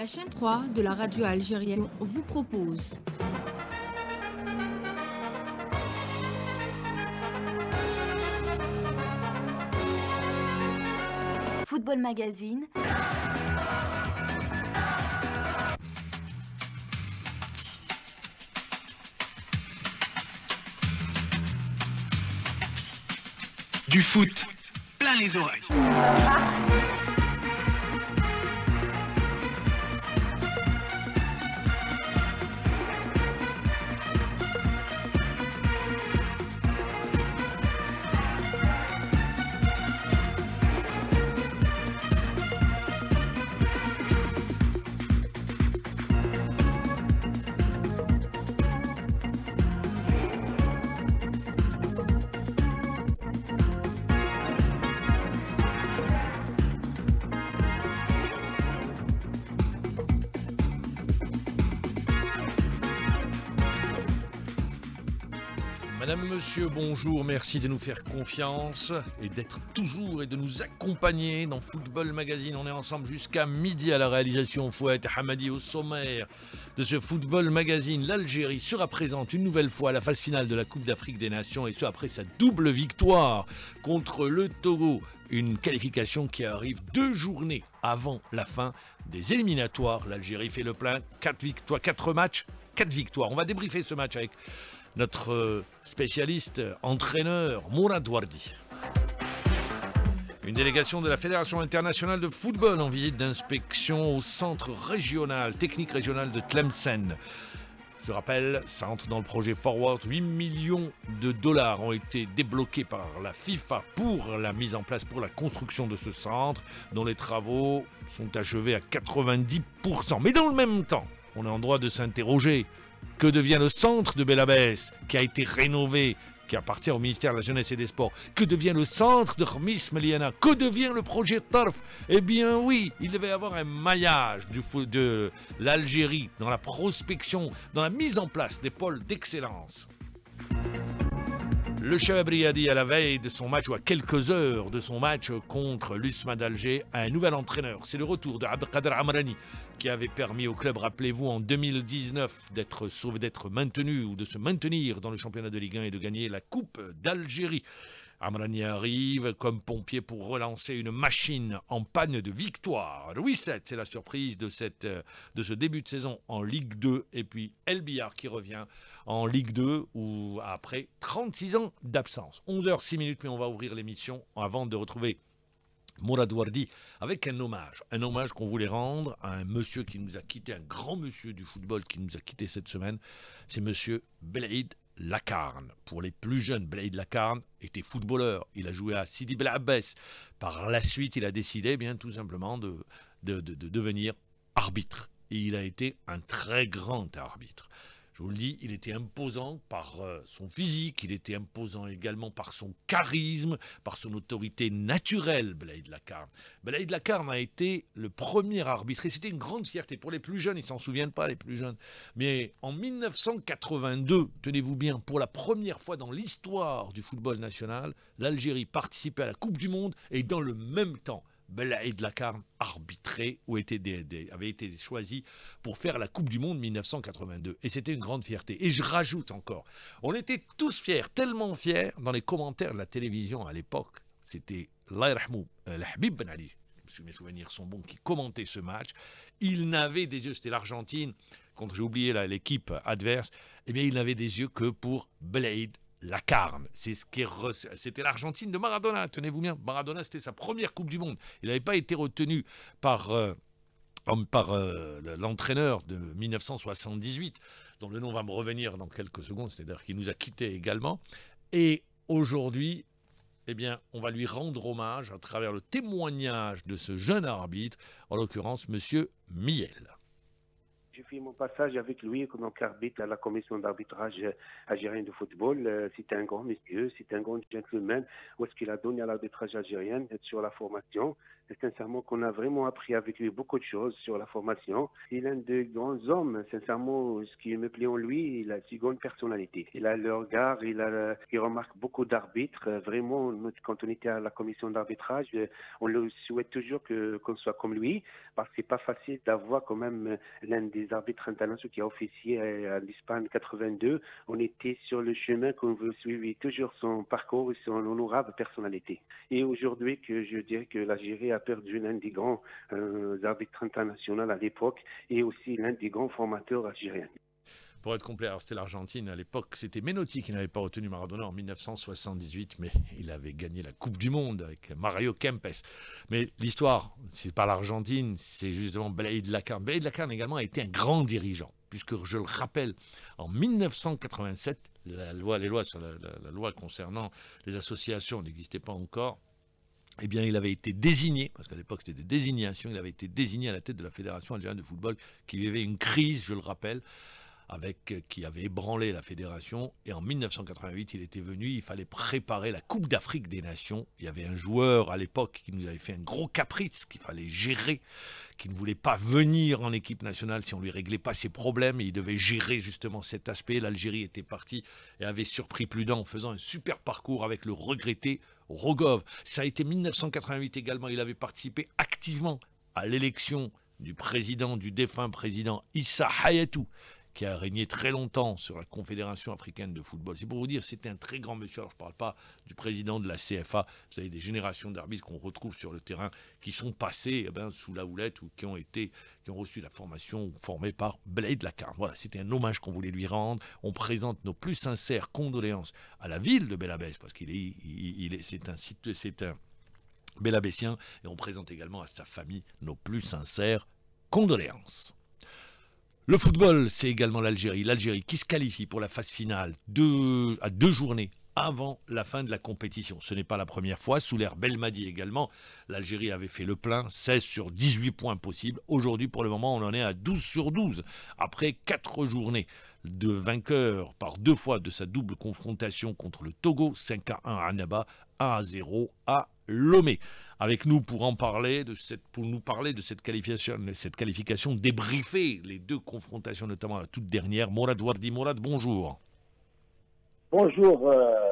La chaîne 3 de la radio algérienne vous propose Football Magazine. Du foot, plein les oreilles. Madame, monsieur, bonjour, merci de nous faire confiance et d'être toujours et de nous accompagner dans Football Magazine. On est ensemble jusqu'à midi à la réalisation. Fouad Hamadi au sommaire de ce Football Magazine. L'Algérie sera présente une nouvelle fois à la phase finale de la Coupe d'Afrique des Nations et ce après sa double victoire contre le Togo. Une qualification qui arrive 2 journées avant la fin des éliminatoires. L'Algérie fait le plein, 4 victoires, 4 matchs, 4 victoires. On va débriefer ce match avec notre spécialiste, entraîneur, Mourad Wardi. Une délégation de la Fédération internationale de football en visite d'inspection au centre régional, technique régional de Tlemcen. Je rappelle, ça entre dans le projet Forward. 8 millions de dollars ont été débloqués par la FIFA pour la mise en place, pour la construction de ce centre, dont les travaux sont achevés à 90%. Mais dans le même temps, on est en droit de s'interroger. Que devient le centre de Belabès, qui a été rénové, qui appartient au ministère de la Jeunesse et des Sports? Que devient le centre de Khmis Meliana? Que devient le projet Tarf? Eh bien oui, il devait y avoir un maillage de l'Algérie dans la prospection, dans la mise en place des pôles d'excellence. Le Chebab Riadi, à la veille de son match, ou à quelques heures de son match contre l'USMA d'Alger, a un nouvel entraîneur. C'est le retour de Abdelkader Amrani, qui avait permis au club, rappelez-vous, en 2019, d'être maintenu ou de se maintenir dans le championnat de Ligue 1 et de gagner la Coupe d'Algérie. Amrani arrive comme pompier pour relancer une machine en panne de victoire. Louis VII, c'est la surprise de ce début de saison en Ligue 2. Et puis El Biar qui revient en Ligue 2 où, après 36 ans d'absence. 11h06, mais on va ouvrir l'émission avant de retrouver Mourad Wardi avec un hommage qu'on voulait rendre à un monsieur qui nous a quitté, un grand monsieur du football qui nous a quitté cette semaine. C'est monsieur Belaïd Lakarn. Pour les plus jeunes, Belaïd Lakarn était footballeur. Il a joué à Sidi Bel Abbès. Par la suite, il a décidé bien tout simplement de devenir arbitre. Et il a été un très grand arbitre. Je vous le dis, il était imposant par son physique, il était imposant également par son charisme, par son autorité naturelle, Belaïd Lakarn. Belaïd Lakarn a été le premier arbitre et c'était une grande fierté. Pour les plus jeunes, ils ne s'en souviennent pas, les plus jeunes. Mais en 1982, tenez-vous bien, pour la première fois dans l'histoire du football national, l'Algérie participait à la Coupe du Monde et dans le même temps, Belaïd Lakarn arbitré ou avait été choisi pour faire la Coupe du Monde 1982. Et c'était une grande fierté. Et je rajoute encore, on était tous fiers, tellement fiers, dans les commentaires de la télévision à l'époque, c'était Allah yarhamou, Habib Ben Ali, si mes souvenirs sont bons, qui commentait ce match. Il n'avait des yeux, c'était l'Argentine, quand j'ai oublié l'équipe adverse, eh bien il n'avait des yeux que pour Belaïd Lakarn. C'était l'Argentine de Maradona, tenez-vous bien. Maradona, c'était sa première Coupe du Monde. Il n'avait pas été retenu par l'entraîneur de 1978, dont le nom va me revenir dans quelques secondes, c'est-à-dire qu'il nous a quittés également. Et aujourd'hui, eh bien, on va lui rendre hommage à travers le témoignage de ce jeune arbitre, en l'occurrence, monsieur Miel. J'ai fait mon passage avec lui comme arbitre à la commission d'arbitrage algérienne de football. C'était un grand monsieur, c'était un grand gentleman. Où est-ce qu'il a donné à l'arbitrage algérien sur la formation. Sincèrement, qu'on a vraiment appris avec lui beaucoup de choses sur la formation. Il est l'un des grands hommes. Sincèrement, ce qui me plaît en lui, il a une grande personnalité. Il a le regard, il remarque beaucoup d'arbitres. Vraiment, quand on était à la commission d'arbitrage, on le souhaite toujours qu'on soit comme lui, parce que c'est pas facile d'avoir quand même l'un des arbitres internationaux qui a officié à l'Espagne 82. On était sur le chemin qu'on veut suivre toujours son parcours et son honorable personnalité. Et aujourd'hui, que je dirais que l'Algérie a perdu l'un des grands arbitres internationaux à l'époque et aussi l'un des grands formateurs algériens. Pour être complet, alors c'était l'Argentine à l'époque, c'était Menotti qui n'avait pas retenu Maradona en 1978, mais il avait gagné la Coupe du Monde avec Mario Kempes. Mais l'histoire, c'est pas l'Argentine, c'est justement Belaïd Lakarn. Belaïd Lakarn également a été un grand dirigeant, puisque je le rappelle, en 1987, la loi concernant les associations n'existait pas encore. Eh bien, il avait été désigné, parce qu'à l'époque c'était des désignations, il avait été désigné à la tête de la Fédération algérienne de football, qui vivait une crise, je le rappelle, qui avait ébranlé la fédération. Et en 1988, il était venu, il fallait préparer la Coupe d'Afrique des Nations. Il y avait un joueur à l'époque qui nous avait fait un gros caprice, qu'il fallait gérer, qui ne voulait pas venir en équipe nationale si on ne lui réglait pas ses problèmes. Et il devait gérer justement cet aspect. L'Algérie était partie et avait surpris plus d'un en faisant un super parcours avec le regretté Rogov. Ça a été 1988 également. Il avait participé activement à l'élection du défunt président Issa Hayatou, qui a régné très longtemps sur la Confédération africaine de football. C'est pour vous dire, c'était un très grand monsieur. Alors, je ne parle pas du président de la CFA. Vous avez des générations d'arbitres qu'on retrouve sur le terrain qui sont passés sous la houlette ou qui ont reçu la formation formée par Belaïd Lakarn. Voilà, c'était un hommage qu'on voulait lui rendre. On présente nos plus sincères condoléances à la ville de Belabès, parce c'est un Belabéssien, et on présente également à sa famille nos plus sincères condoléances. Le football, c'est également l'Algérie. L'Algérie qui se qualifie pour la phase finale à 2 journées avant la fin de la compétition. Ce n'est pas la première fois. Sous l'ère Belmadi également, l'Algérie avait fait le plein, 16 sur 18 points possibles. Aujourd'hui, pour le moment, on en est à 12 sur 12. Après 4 journées de vainqueur par 2 fois de sa double confrontation contre le Togo, 5-1 à Annaba, 1-0 à Lomé. Avec nous pour nous parler de cette qualification, débriefer les 2 confrontations, notamment la toute dernière. Morad Wardi. Morad, bonjour. Bonjour,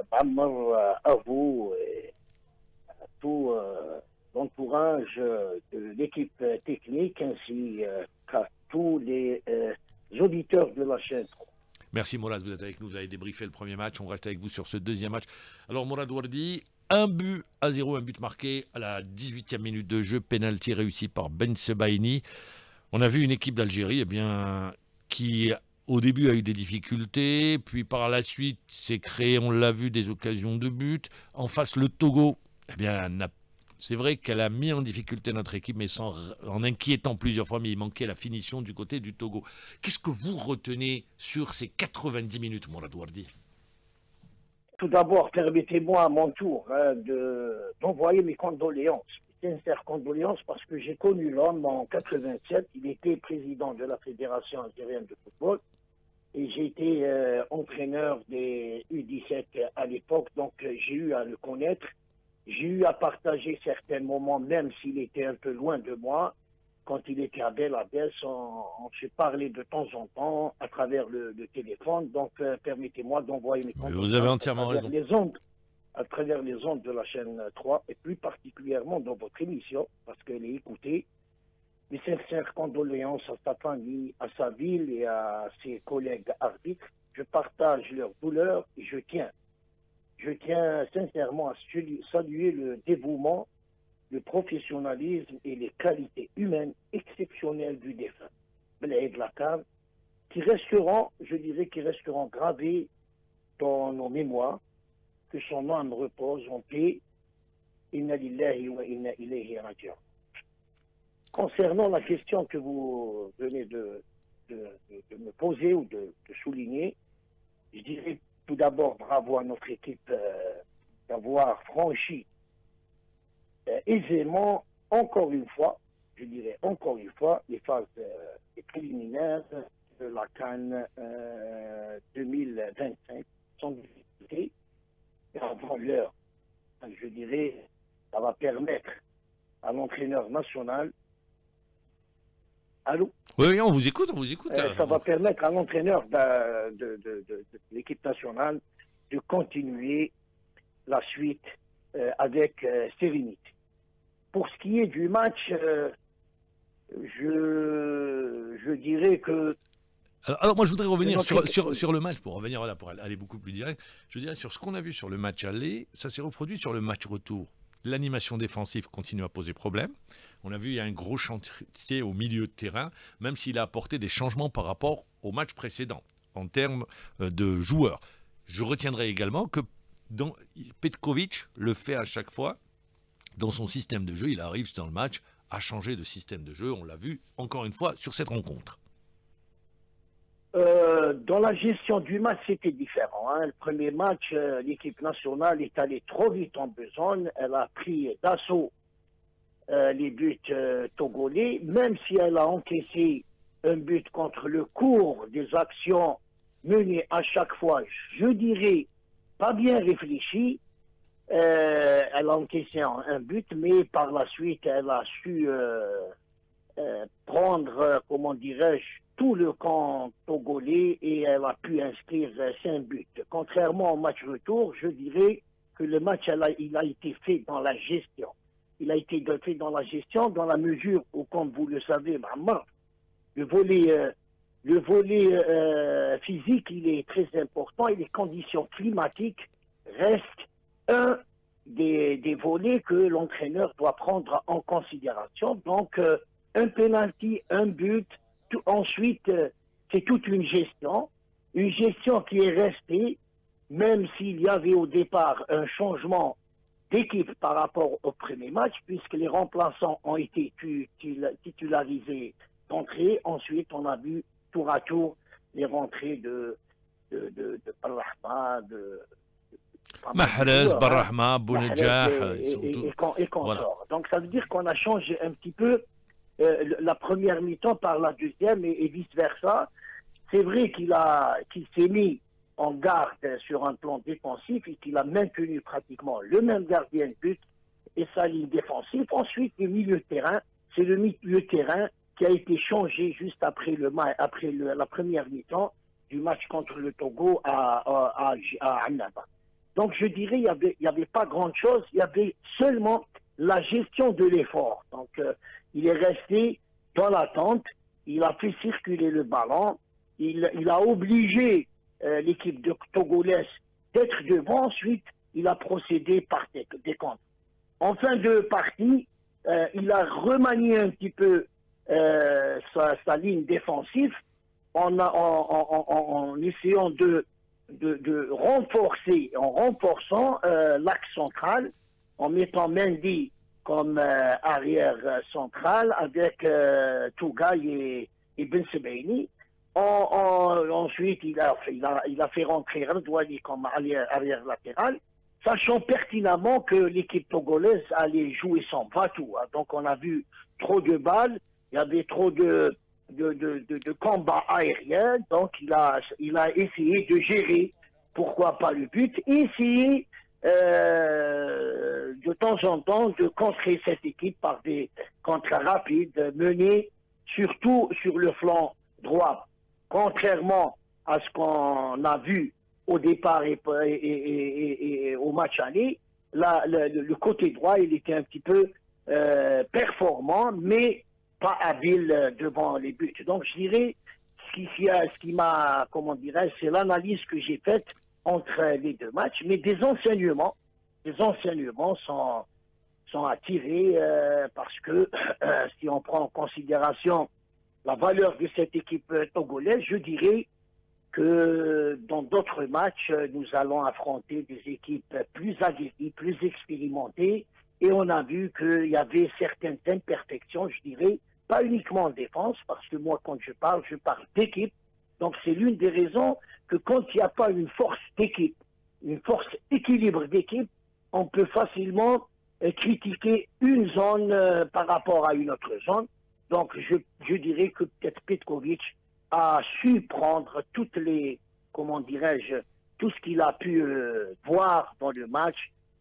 à vous et à tout l'entourage de l'équipe technique ainsi qu'à tous les auditeurs de la chaîne 3. Merci Morad, vous êtes avec nous, vous avez débriefé le premier match, on reste avec vous sur ce deuxième match. Alors Morad Wardi, 1-0, un but marqué à la 18e minute de jeu, pénalty réussi par Ben Sebaini. On a vu une équipe d'Algérie qui au début a eu des difficultés, puis par la suite s'est créé, on l'a vu, des occasions de but. En face, le Togo, c'est vrai qu'elle a mis en difficulté notre équipe, mais en inquiétant plusieurs fois, mais il manquait la finition du côté du Togo. Qu'est-ce que vous retenez sur ces 90 minutes, Morad Wardi ? Tout d'abord, permettez-moi à mon tour d'envoyer mes condoléances, mes sincères condoléances, parce que j'ai connu l'homme en 87. Il était président de la Fédération algérienne de football et j'ai été entraîneur des U17 à l'époque, donc j'ai eu à le connaître. J'ai eu à partager certains moments, même s'il était un peu loin de moi. Quand il était à Belabès, on se parlait de temps en temps à travers le téléphone. Donc, permettez-moi d'envoyer mes condoléances. Vous avez entièrement raison. À travers les ondes de la chaîne 3, et plus particulièrement dans votre émission, parce qu'elle est écoutée. Mes sincères condoléances à sa famille, à sa ville et à ses collègues arbitres. Je partage leur douleur et je tiens sincèrement à saluer le dévouement, le professionnalisme et les qualités humaines exceptionnelles du défunt, Belaïd Lakarn, qui resteront gravés dans nos mémoires, que son âme repose en paix. Inna lillahi wa inna ilayhi raji'un. Concernant la question que vous venez de me poser ou de souligner, je dirais tout d'abord bravo à notre équipe d'avoir franchi aisément, encore une fois, les phases préliminaires de la CAN 2025 sans difficulté. Et avant l'heure, je dirais, ça va permettre à l'entraîneur national. Allô? Oui, oui, on vous écoute, on vous écoute. Ça va permettre à l'entraîneur de l'équipe nationale de continuer la suite avec sérénité. Pour ce qui est du match, je dirais que... Alors, moi, je voudrais revenir sur le match, pour revenir, voilà, pour aller beaucoup plus direct. Je dirais, sur ce qu'on a vu sur le match aller, ça s'est reproduit sur le match retour. L'animation défensive continue à poser problème. On a vu, il y a un gros chantier au milieu de terrain, même s'il a apporté des changements par rapport au match précédent, en termes de joueurs. Je retiendrai également que Petkovic le fait à chaque fois. Dans son système de jeu, il arrive dans le match à changer de système de jeu. On l'a vu encore une fois sur cette rencontre. Dans la gestion du match, c'était différent. Hein. Le premier match, l'équipe nationale est allée trop vite en besogne. Elle a pris d'assaut les buts togolais, même si elle a encaissé un but contre le cours des actions menées à chaque fois, je dirais, pas bien réfléchi. Elle a encaissé un but, mais par la suite, elle a su prendre, comment dirais-je, tout le camp togolais et elle a pu inscrire 5 buts. Contrairement au match retour, je dirais que le match, il a été fait dans la gestion. Il a été fait dans la gestion dans la mesure où, comme vous le savez, Mohamed, le volet physique, il est très important et les conditions climatiques restent un des volets que l'entraîneur doit prendre en considération. Donc, un penalty, un but, ensuite, c'est toute une gestion qui est restée, même s'il y avait au départ un changement d'équipe par rapport au premier match, puisque les remplaçants ont été titularisés d'entrée. Ensuite, on a vu tour à tour les rentrées de Barrahma, Mahrez, Barrahma, Bounedjah et consorts. Voilà. Donc ça veut dire qu'on a changé un petit peu la première mi-temps par la deuxième et vice-versa. C'est vrai qu'il s'est mis en garde sur un plan défensif et qu'il a maintenu pratiquement le même gardien de but et sa ligne défensive. Ensuite, le milieu de terrain, c'est le milieu de terrain qui a été changé juste après la première mi-temps du match contre le Togo à Annaba. Donc je dirais il y avait pas grand-chose, il y avait seulement la gestion de l'effort. Donc il est resté dans l'attente, il a fait circuler le ballon, il a obligé l'équipe de togolaise d'être devant. Ensuite, il a procédé par des comptes. En fin de partie, il a remanié un petit peu sa ligne défensive en essayant de renforcer, en renforçant l'axe central, en mettant Mendy comme arrière central avec Tougaï et Ben Sebaini. Ensuite, il a fait rentrer Redouani comme arrière latéral, sachant pertinemment que l'équipe togolaise allait jouer sans Vatou. Donc on a vu trop de balles, il y avait trop de combats aériens, donc il a essayé de gérer, pourquoi pas le but, essayer de temps en temps de contrer cette équipe par des contres rapides menés surtout sur le flanc droit. Contrairement à ce qu'on a vu au départ et au match aller, le côté droit, il était un petit peu performant, mais pas habile devant les buts. Donc je dirais, ce qui m'a, comment dirais-je, c'est l'analyse que j'ai faite entre les deux matchs, mais des enseignements sont à tirer parce que si on prend en considération la valeur de cette équipe togolaise, je dirais que dans d'autres matchs, nous allons affronter des équipes plus aguerries, plus expérimentées, et on a vu qu'il y avait certaines imperfections, je dirais, pas uniquement en défense, parce que moi, quand je parle d'équipe. Donc c'est l'une des raisons que quand il n'y a pas une force d'équipe, une force équilibre d'équipe, on peut facilement critiquer une zone par rapport à une autre zone. Donc je dirais que peut-être Petkovic a su prendre toutes les, comment dirais-je, tout ce qu'il a pu voir dans le match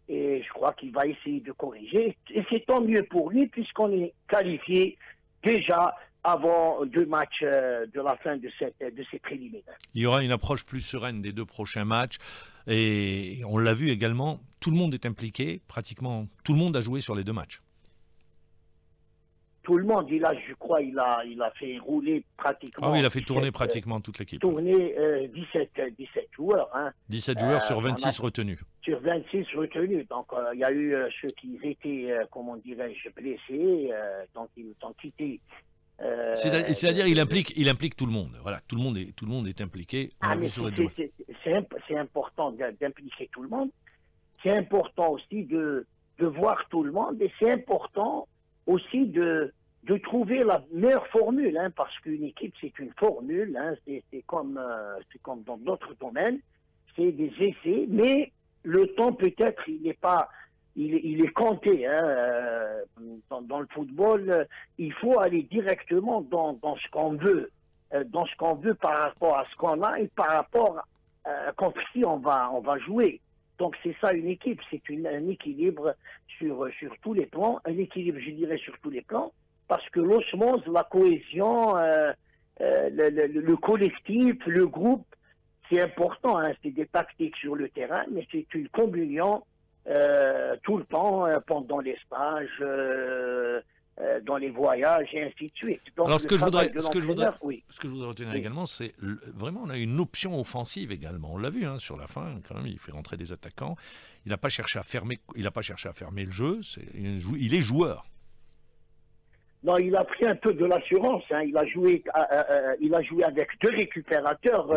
Et je crois qu'il va essayer de corriger. Et c'est tant mieux pour lui, puisqu'on est qualifié déjà avant 2 matchs de la fin de ces préliminaires. Il y aura une approche plus sereine des 2 prochains matchs. Et on l'a vu également, tout le monde est impliqué, pratiquement tout le monde a joué sur les 2 matchs. Tout le monde, je crois, il a fait rouler pratiquement... Ah oui, il a fait tourner pratiquement toute l'équipe. Tourner 17 joueurs. Hein. 17 joueurs sur 26 retenus. Sur 26 retenus. Donc, il y a eu ceux qui étaient, comment dirais-je, blessés, donc ils ont quitté. C'est-à-dire il implique tout le monde. Voilà, tout le monde est impliqué. C'est important d'impliquer tout le monde. C'est important aussi de voir tout le monde. Et c'est important aussi de trouver la meilleure formule, hein, parce qu'une équipe, c'est une formule, hein, c'est comme dans d'autres domaines, c'est des essais, mais le temps peut-être, il est compté. Hein, dans le football, il faut aller directement dans ce qu'on veut, par rapport à ce qu'on a et par rapport à contre qui on va jouer. Donc c'est ça une équipe, c'est un équilibre sur tous les plans, un équilibre je dirais sur tous les plans, parce que l'osmose, la cohésion, le collectif, le groupe, c'est important, hein, c'est des tactiques sur le terrain, mais c'est une communion tout le temps, pendant les stages, dans les voyages et ainsi de suite. Donc, alors ce que je voudrais oui. retenir également, c'est vraiment on a une option offensive également. On l'a vu hein, sur la fin, quand même, il fait rentrer des attaquants. Il n'a pas cherché à fermer le jeu. Il est joueur. Non, il a pris un peu de l'assurance. Hein. Il a joué avec 2 récupérateurs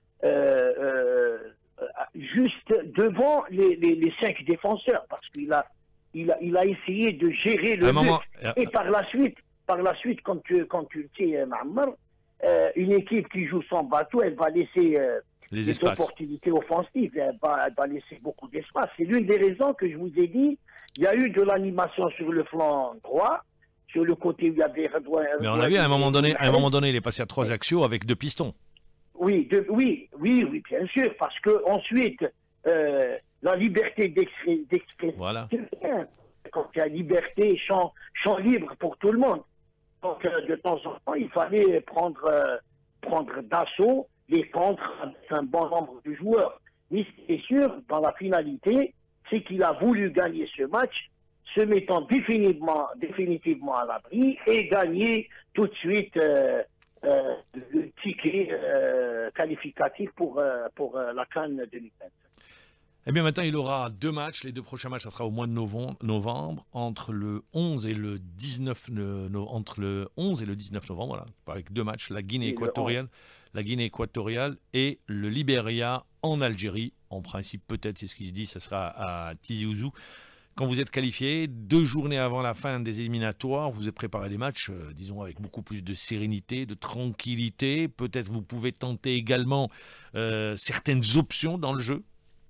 juste devant les 5 défenseurs, parce qu'il a essayé de gérer le but. Et par la suite, quand tu le sais, Mahamar, une équipe qui joue sans bateau, elle va laisser des opportunités offensives, elle va laisser beaucoup d'espace. C'est l'une des raisons que je vous ai dit. Il y a eu de l'animation sur le flanc droit, sur le côté où il y avait... Mais on a vu à un moment donné, il est passé à 3 axiaux avec 2 pistons. Oui, bien sûr, parce que ensuite, la liberté d'expression, voilà. Quand il y a liberté, champ libre pour tout le monde. Donc, de temps en temps, il fallait prendre d'assaut les contre avec un bon nombre de joueurs. Mais c'est sûr, dans la finalité, c'est qu'il a voulu gagner ce match, se mettant définitivement à l'abri et gagner tout de suite le ticket qualificatif pour la CAN 2025. Eh bien maintenant il aura 2 matchs, les 2 prochains matchs ça sera au mois de novembre, entre le 11 et le 19 novembre, voilà, avec 2 matchs, la Guinée équatoriale et le Libéria en Algérie. En principe peut-être, c'est ce qui se dit, ça sera à Tizi Ouzou. Quand vous êtes qualifié, 2 journées avant la fin des éliminatoires, vous êtes préparé des matchs, disons, avec beaucoup plus de sérénité, de tranquillité. Peut-être vous pouvez tenter également certaines options dans le jeu.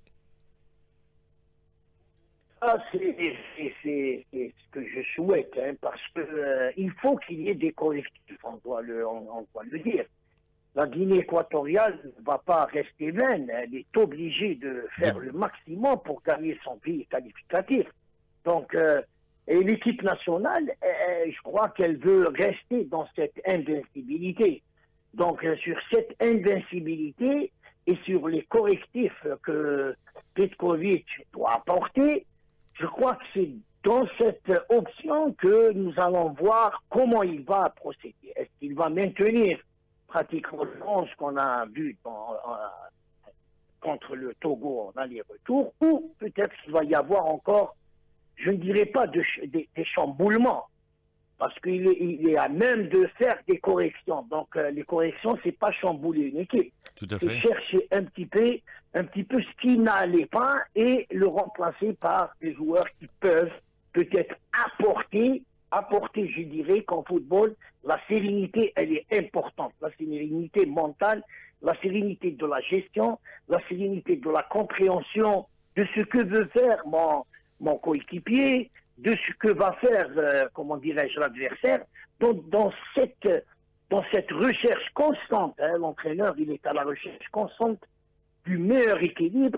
C'est ce que je souhaite, hein, parce que il faut qu'il y ait des correctifs, on doit le dire. La Guinée équatoriale ne va pas rester vaine, elle est obligée de faire le maximum pour gagner son pays qualificatif. Donc, et l'équipe nationale, je crois qu'elle veut rester dans cette invincibilité. Donc, sur cette invincibilité et sur les correctifs que Petkovic doit apporter, je crois que c'est dans cette option que nous allons voir comment il va procéder. Est-ce qu'il va maintenir pratiquement le 11 qu'on a vu contre le Togo en aller-retour, ou peut-être qu'il va y avoir encore, je ne dirais pas des chamboulements, parce qu'il est à même de faire des corrections. Donc les corrections, c'est pas chambouler une équipe. Tout à fait. C'est chercher un petit peu ce qui n'allait pas et le remplacer par des joueurs qui peuvent peut-être apporter, je dirais qu'en football, la sérénité, elle est importante. La sérénité mentale, la sérénité de la gestion, la sérénité de la compréhension de ce que veut faire mon coéquipier, de ce que va faire, comment dirais-je, l'adversaire. Donc, dans cette recherche constante, hein, l'entraîneur, il est à la recherche constante du meilleur équilibre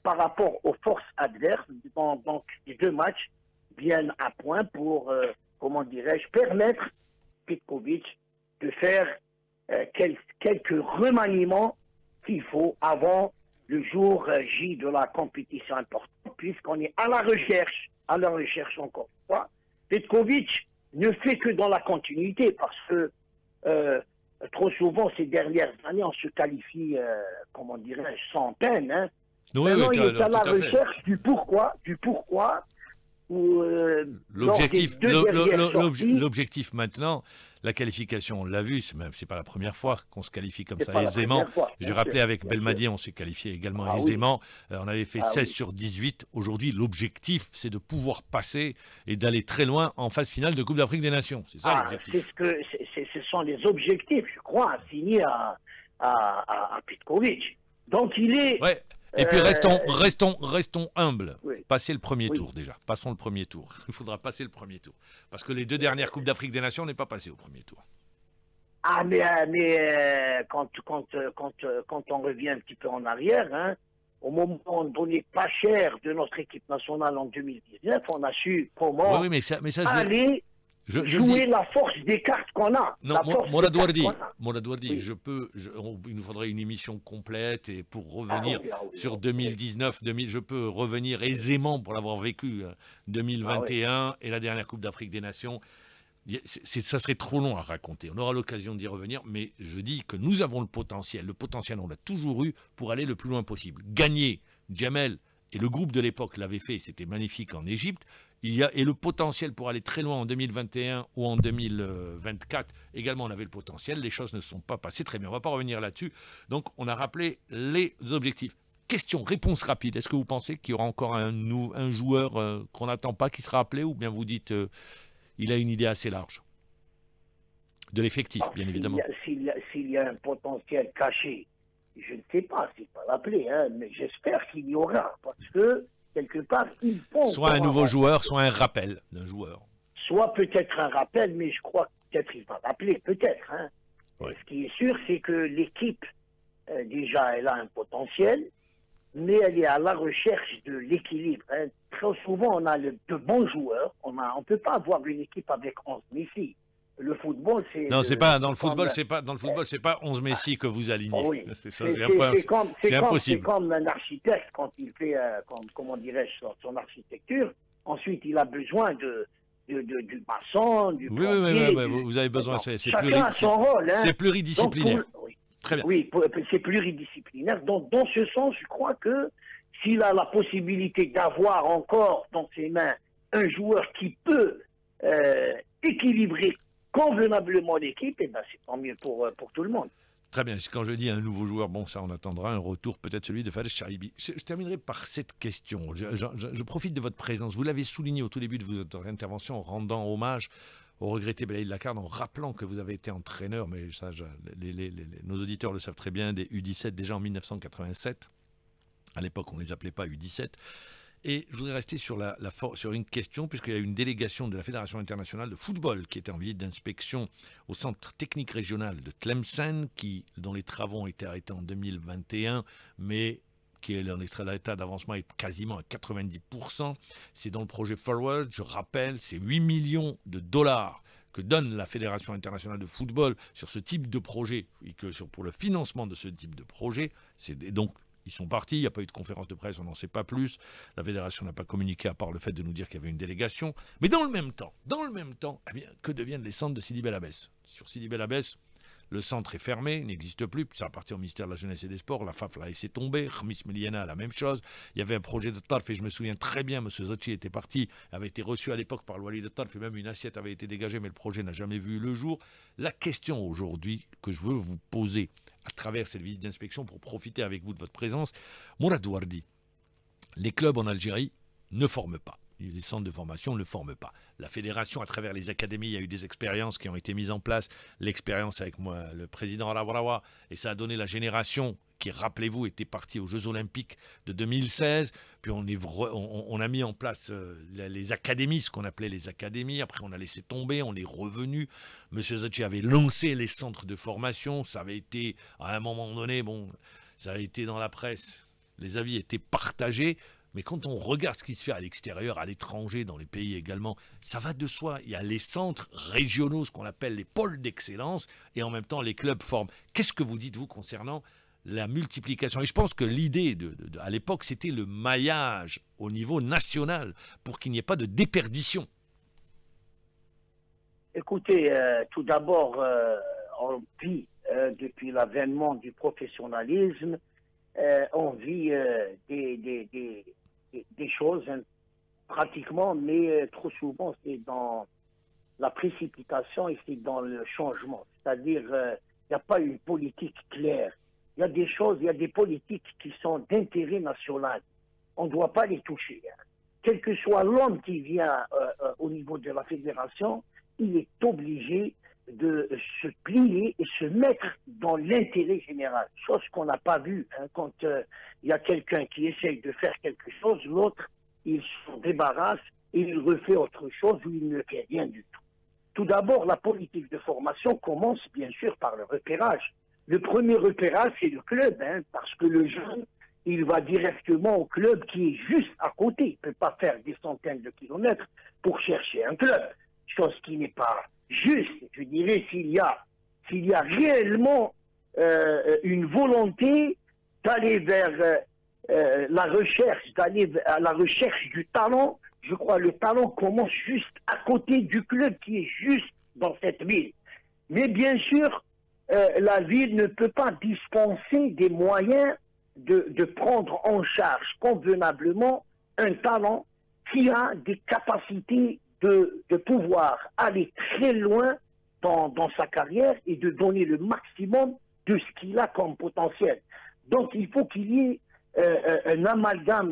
par rapport aux forces adverses. Donc, les deux matchs viennent à point pour, comment dirais-je, permettre Petkovic de faire quelques remaniements qu'il faut avant le jour J de la compétition importante, puisqu'on est à la recherche encore une fois. Petkovic ne fait que dans la continuité, parce que trop souvent, ces dernières années, on se qualifie, comment dirais-je, sans peine. Hein. Oui, maintenant, oui, il est à la recherche du pourquoi, l'objectif maintenant, la qualification, on l'a vu, c'est pas la première fois qu'on se qualifie comme ça aisément. J'ai rappelé avec Belmadi, on s'est qualifié également aisément. On avait fait 16 sur 18. Aujourd'hui, l'objectif, c'est de pouvoir passer et d'aller très loin en phase finale de Coupe d'Afrique des Nations. C'est ça l'objectif. Ce sont les objectifs, je crois, assignés à Petkovic. Donc il est... Ouais. Et puis restons humbles. Oui. Passez le premier tour déjà. Passons le premier tour. Il faudra passer le premier tour. Parce que les deux dernières Coupes d'Afrique des Nations, on n'est pas passé au premier tour. Ah, mais quand on revient un petit peu en arrière, hein, au moment où on donnait pas cher de notre équipe nationale en 2019, on a su comment aller jouer la force des cartes qu'on a. Non, Moradouardi, oui. Il nous faudrait une émission complète et pour revenir sur 2019, je peux revenir aisément pour l'avoir vécu 2021 et la dernière Coupe d'Afrique des Nations. Ça serait trop long à raconter. On aura l'occasion d'y revenir, mais je dis que nous avons le potentiel. Le potentiel, on l'a toujours eu pour aller le plus loin possible. Gagner, Djamel et le groupe de l'époque l'avaient fait, c'était magnifique en Égypte. Et le potentiel pour aller très loin en 2021 ou en 2024, également on avait le potentiel, les choses ne sont pas passées très bien, on ne va pas revenir là-dessus. Donc on a rappelé les objectifs. Question, réponse rapide, est-ce que vous pensez qu'il y aura encore un joueur qu'on n'attend pas qui sera appelé, ou bien vous dites il a une idée assez large de l'effectif, bien évidemment. S'il y a un potentiel caché, je ne sais pas, c'est pas l'appelé, hein, mais j'espère qu'il y aura, parce que quelque part, il faut... Soit un nouveau joueur, soit un rappel d'un joueur. Soit peut-être un rappel, mais je crois que peut-être il va rappeler, peut-être. Hein. Ouais. Ce qui est sûr, c'est que l'équipe, déjà, elle a un potentiel, mais elle est à la recherche de l'équilibre. Hein. Très souvent, on a de bons joueurs. On ne peut pas avoir une équipe avec 11 Messi. Le football, c'est... Non, c'est pas dans le football, c'est pas 11 Messi que vous alignez. Oui. C'est impossible. C'est comme un architecte quand il fait, comment dirais-je, son architecture. Ensuite, il a besoin du maçon, du plombier. Oui, vous avez besoin. C'est chacun a son rôle. Hein. C'est pluridisciplinaire. Très bien. Oui, c'est pluridisciplinaire. Donc, dans ce sens, je crois que s'il a la possibilité d'avoir encore dans ses mains un joueur qui peut équilibrer convenablement l'équipe, et ben c'est tant mieux pour tout le monde. Très bien, quand je dis un nouveau joueur, bon ça on attendra un retour, peut-être celui de Fares Charibi. Je terminerai par cette question, je profite de votre présence, vous l'avez souligné au tout début de votre intervention en rendant hommage au regretté Belaïd Lakarne, en rappelant que vous avez été entraîneur, mais ça nos auditeurs le savent très bien, des U17 déjà en 1987, à l'époque on ne les appelait pas U17. Et je voudrais rester sur une question, puisqu'il y a une délégation de la Fédération internationale de football qui était en visite d'inspection au centre technique régional de Tlemcen, dont les travaux ont été arrêtés en 2021, mais qui est l'état d'avancement est quasiment à 90%. C'est dans le projet Forward, je rappelle, c'est 8 millions de dollars que donne la Fédération internationale de football sur ce type de projet, et que pour le financement de ce type de projet, donc ils sont partis, il n'y a pas eu de conférence de presse, on n'en sait pas plus. La fédération n'a pas communiqué à part le fait de nous dire qu'il y avait une délégation. Mais dans le même temps, eh bien, que deviennent les centres de Sidi Bel Abbès? Sur Sidi Bel Abbès, le centre est fermé, il n'existe plus, ça appartient au ministère de la Jeunesse et des Sports, la FAF l'a laissé tomber, Khamis Meliana, la même chose. Il y avait un projet de Tarf, et je me souviens très bien, M. Zotchi était parti, avait été reçu à l'époque par le Wali de Tarf, et même une assiette avait été dégagée, mais le projet n'a jamais vu le jour. La question aujourd'hui que je veux vous poser, à travers cette visite d'inspection, pour profiter avec vous de votre présence, Moradouardi, les clubs en Algérie ne forment pas. Les centres de formation ne forment pas. La fédération, à travers les académies, il y a eu des expériences qui ont été mises en place. L'expérience avec moi, le président Rabrawa, et ça a donné la génération qui, rappelez-vous, était partie aux Jeux Olympiques de 2016. Puis on a mis en place les académies, ce qu'on appelait les académies. Après, on a laissé tomber, on est revenu. Monsieur Zotchi avait lancé les centres de formation. Ça avait été, à un moment donné, bon, ça a été dans la presse. les avis étaient partagés. Mais quand on regarde ce qui se fait à l'extérieur, à l'étranger, dans les pays également, ça va de soi. Il y a les centres régionaux, ce qu'on appelle les pôles d'excellence, et en même temps les clubs forment. Qu'est-ce que vous dites, vous, concernant la multiplication? Et je pense que l'idée, à l'époque, c'était le maillage au niveau national, pour qu'il n'y ait pas de déperdition. Écoutez, tout d'abord, on vit, depuis l'avènement du professionnalisme, on vit des choses pratiquement, mais trop souvent c'est dans la précipitation et c'est dans le changement. C'est-à-dire, il n'y a pas une politique claire. Il y a des choses, il y a des politiques qui sont d'intérêt national. On ne doit pas les toucher. Quel que soit l'homme qui vient au niveau de la fédération, il est obligé de se plier et se mettre dans l'intérêt général. Chose qu'on n'a pas vue. Quand il y a quelqu'un qui essaye de faire quelque chose, l'autre, il s'en débarrasse et il refait autre chose ou il ne fait rien du tout. Tout d'abord, la politique de formation commence bien sûr par le repérage. Le premier repérage, c'est le club, parce que le jeune, il va directement au club qui est juste à côté. Il ne peut pas faire des centaines de kilomètres pour chercher un club. Chose qui n'est pas juste. Je dirais, s'il y a réellement une volonté d'aller vers la recherche, d'aller à la recherche du talent, je crois que le talent commence juste à côté du club qui est juste dans cette ville. Mais bien sûr, la ville ne peut pas dispenser des moyens de prendre en charge convenablement un talent qui a des capacités de pouvoir aller très loin dans sa carrière et de donner le maximum de ce qu'il a comme potentiel. Donc il faut qu'il y ait un amalgame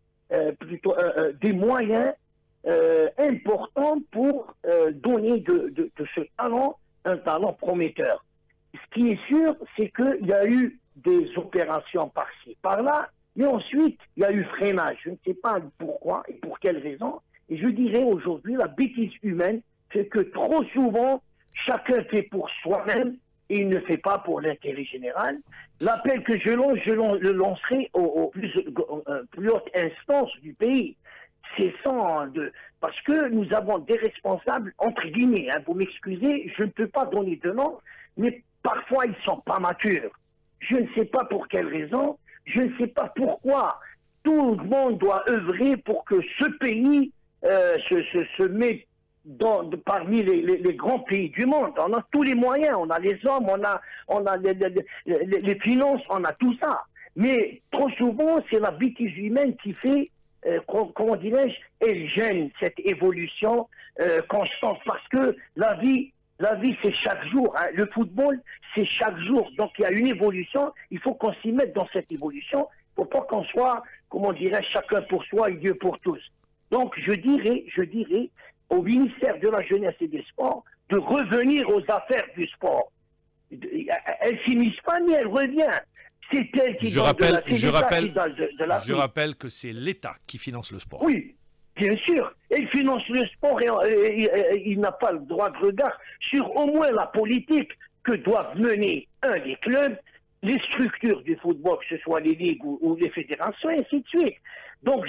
des moyens importants pour donner de ce talent un talent prometteur. Ce qui est sûr, c'est qu'il y a eu des opérations par-ci, par-là, mais ensuite, il y a eu freinage. Je ne sais pas pourquoi et pour quelle raison. Et je dirais aujourd'hui, la bêtise humaine, c'est que trop souvent, chacun fait pour soi-même et il ne fait pas pour l'intérêt général. L'appel que je lance, le lancerai aux plus hautes instances du pays. C'est parce que nous avons des responsables, entre guillemets, vous m'excusez, je ne peux pas donner de nom, mais parfois ils ne sont pas matures. Je ne sais pas pour quelle raison, je ne sais pas pourquoi tout le monde doit œuvrer pour que ce pays se mette parmi les grands pays du monde. On a tous les moyens, on a les hommes, on a les finances, on a tout ça. Mais trop souvent, c'est la bêtise humaine qui fait, comment dirais-je, elle gêne cette évolution constante. Parce que la vie c'est chaque jour. Le football, c'est chaque jour. Donc il y a une évolution, il faut qu'on s'y mette dans cette évolution. Il ne faut pas qu'on soit, comment dirais-je, chacun pour soi et Dieu pour tous. Donc je dirais au ministère de la Jeunesse et des Sports de revenir aux affaires du sport. Elles finissent pas, mais elles reviennent. C'est elle qui je rappelle que c'est l'État qui finance le sport. Oui, bien sûr. Elle finance le sport et il n'a pas le droit de regard sur au moins la politique que doivent mener les clubs, les structures du football, que ce soit les ligues ou les fédérations, et ainsi de suite. Donc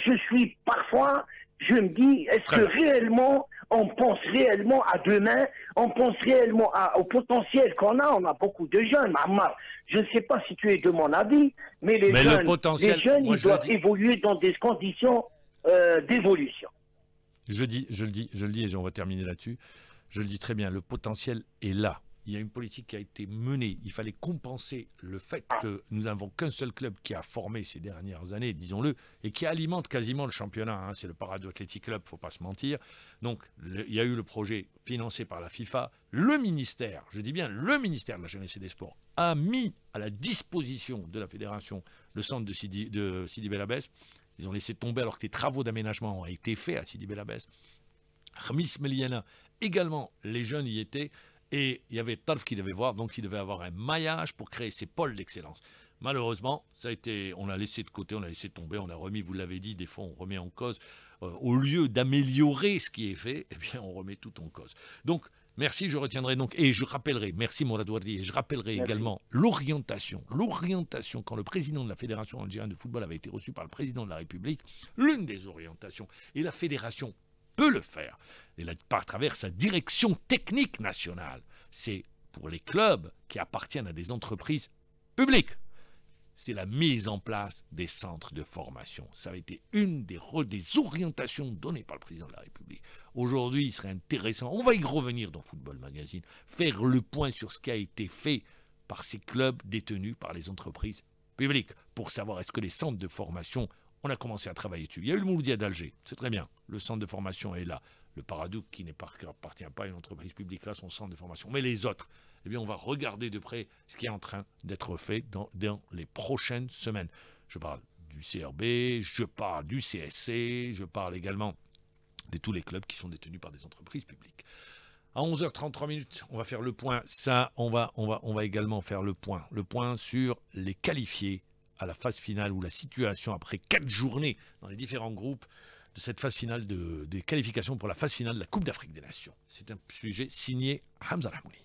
je me dis, est-ce que réellement, on pense réellement à demain, on pense réellement au potentiel qu'on a? On a beaucoup de jeunes. Je ne sais pas si tu es de mon avis, mais les jeunes, ils doivent évoluer dans des conditions d'évolution. Je le dis, et on va terminer là-dessus. Je le dis très bien, le potentiel est là. Il y a une politique qui a été menée. Il fallait compenser le fait que nous n'avons qu'un seul club qui a formé ces dernières années, disons-le, et qui alimente quasiment le championnat. C'est le Parado Athletic Club, il ne faut pas se mentir. Donc, il y a eu le projet financé par la FIFA. Le ministère, je dis bien le ministère de la Jeunesse et des Sports, a mis à la disposition de la fédération le centre de Sidi Bel Abbès. Ils ont laissé tomber alors que les travaux d'aménagement ont été faits à Sidi Bel Abbès. Khamis Meliana, également, les jeunes y étaient. Et il y avait Tarf qui devait voir, donc il devait avoir un maillage pour créer ces pôles d'excellence. Malheureusement, on a laissé de côté, on a laissé tomber, on a remis, vous l'avez dit, des fois on remet en cause. Au lieu d'améliorer ce qui est fait, eh bien on remet tout en cause. Donc Merci, je retiendrai donc, et je rappellerai, merci Mourad Wardi, et je rappellerai Merci. également l'orientation, quand le président de la Fédération algérienne de football avait été reçu par le président de la République, l'une des orientations, et la Fédération peut le faire, et là, à travers sa direction technique nationale, c'est pour les clubs qui appartiennent à des entreprises publiques. C'est la mise en place des centres de formation. Ça a été une des orientations données par le président de la République. Aujourd'hui, il serait intéressant, on va y revenir dans Football Magazine, faire le point sur ce qui a été fait par ces clubs détenus par les entreprises publiques, pour savoir est-ce que les centres de formation, on a commencé à travailler dessus. Il y a eu le Mouloudia d'Alger, c'est très bien, le centre de formation est là. Le Paradouk, qui n'appartient pas à une entreprise publique, là, son centre de formation. Mais les autres, eh bien, on va regarder de près ce qui est en train d'être fait dans les prochaines semaines. Je parle du CRB, je parle du CSC, je parle également de tous les clubs qui sont détenus par des entreprises publiques. À 11h33, on va faire le point. Ça, on va également faire le point sur les qualifiés à la phase finale, ou la situation après 4 journées dans les différents groupes de cette phase finale des qualifications pour la phase finale de la Coupe d'Afrique des Nations. C'est un sujet signé Hamza Rahmouli.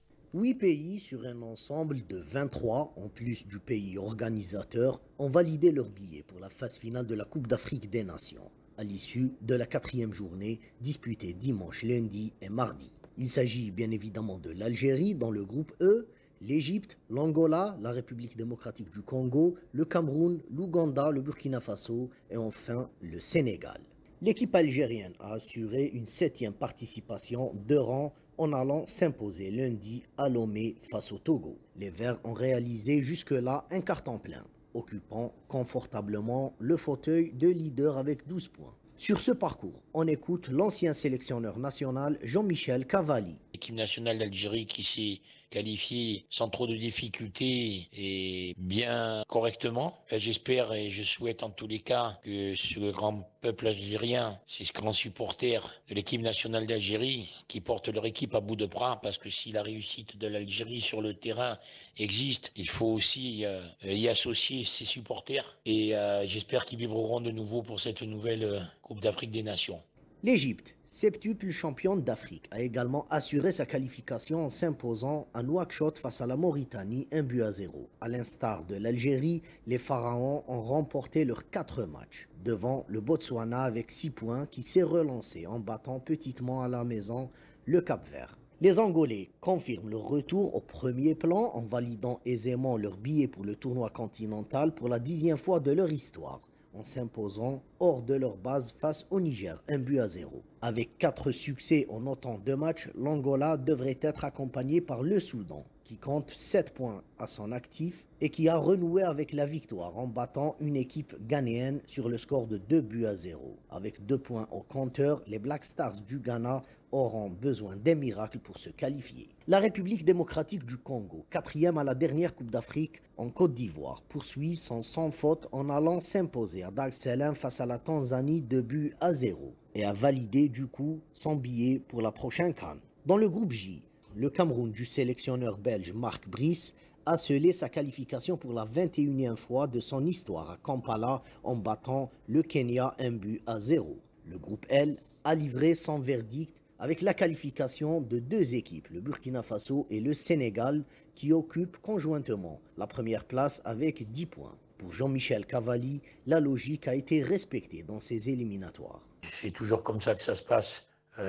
8 pays sur un ensemble de 23, en plus du pays organisateur, ont validé leur billet pour la phase finale de la Coupe d'Afrique des Nations, à l'issue de la 4e journée disputée dimanche, lundi et mardi. Il s'agit bien évidemment de l'Algérie dans le groupe E, l'Égypte, l'Angola, la République démocratique du Congo, le Cameroun, l'Ouganda, le Burkina Faso et enfin le Sénégal. L'équipe algérienne a assuré une 7e participation de rang en allant s'imposer lundi à Lomé face au Togo. Les Verts ont réalisé jusque-là un carton plein, occupant confortablement le fauteuil de leader avec 12 points. Sur ce parcours, on écoute l'ancien sélectionneur national Jean-Michel Cavalli. L'équipe nationale d'Algérie qui s'est qualifiée sans trop de difficultés et bien correctement. J'espère et je souhaite en tous les cas que ce grand peuple algérien, ces grands supporters de l'équipe nationale d'Algérie qui portent leur équipe à bout de bras, parce que si la réussite de l'Algérie sur le terrain existe, il faut aussi y associer ses supporters et j'espère qu'ils vibreront de nouveau pour cette nouvelle Coupe d'Afrique des Nations. L'Égypte, septuple championne d'Afrique, a également assuré sa qualification en s'imposant à Nouakchott face à la Mauritanie 1-0. À l'instar de l'Algérie, les Pharaons ont remporté leurs 4 matchs, devant le Botswana avec 6 points qui s'est relancé en battant petitement à la maison le Cap-Vert. Les Angolais confirment leur retour au premier plan en validant aisément leur billet pour le tournoi continental pour la 10e fois de leur histoire, en s'imposant hors de leur base face au Niger, 1-0. Avec 4 succès en autant de matchs, l'Angola devrait être accompagné par le Soudan, qui compte 7 points à son actif et qui a renoué avec la victoire en battant une équipe ghanéenne sur le score de 2-0. Avec 2 points au compteur, les Black Stars du Ghana auront besoin d'un miracle pour se qualifier. La République démocratique du Congo, 4e à la dernière Coupe d'Afrique en Côte d'Ivoire, poursuit son sans faute en allant s'imposer à Dar es Salaam face à la Tanzanie 2-0 et a validé du coup son billet pour la prochaine CAN. Dans le groupe J, le Cameroun du sélectionneur belge Marc Brice a scellé sa qualification pour la 21e fois de son histoire à Kampala en battant le Kenya 1-0. Le groupe L a livré son verdict avec la qualification de 2 équipes, le Burkina Faso et le Sénégal, qui occupent conjointement la première place avec 10 points. Pour Jean-Michel Cavalli, la logique a été respectée dans ces éliminatoires. C'est toujours comme ça que ça se passe.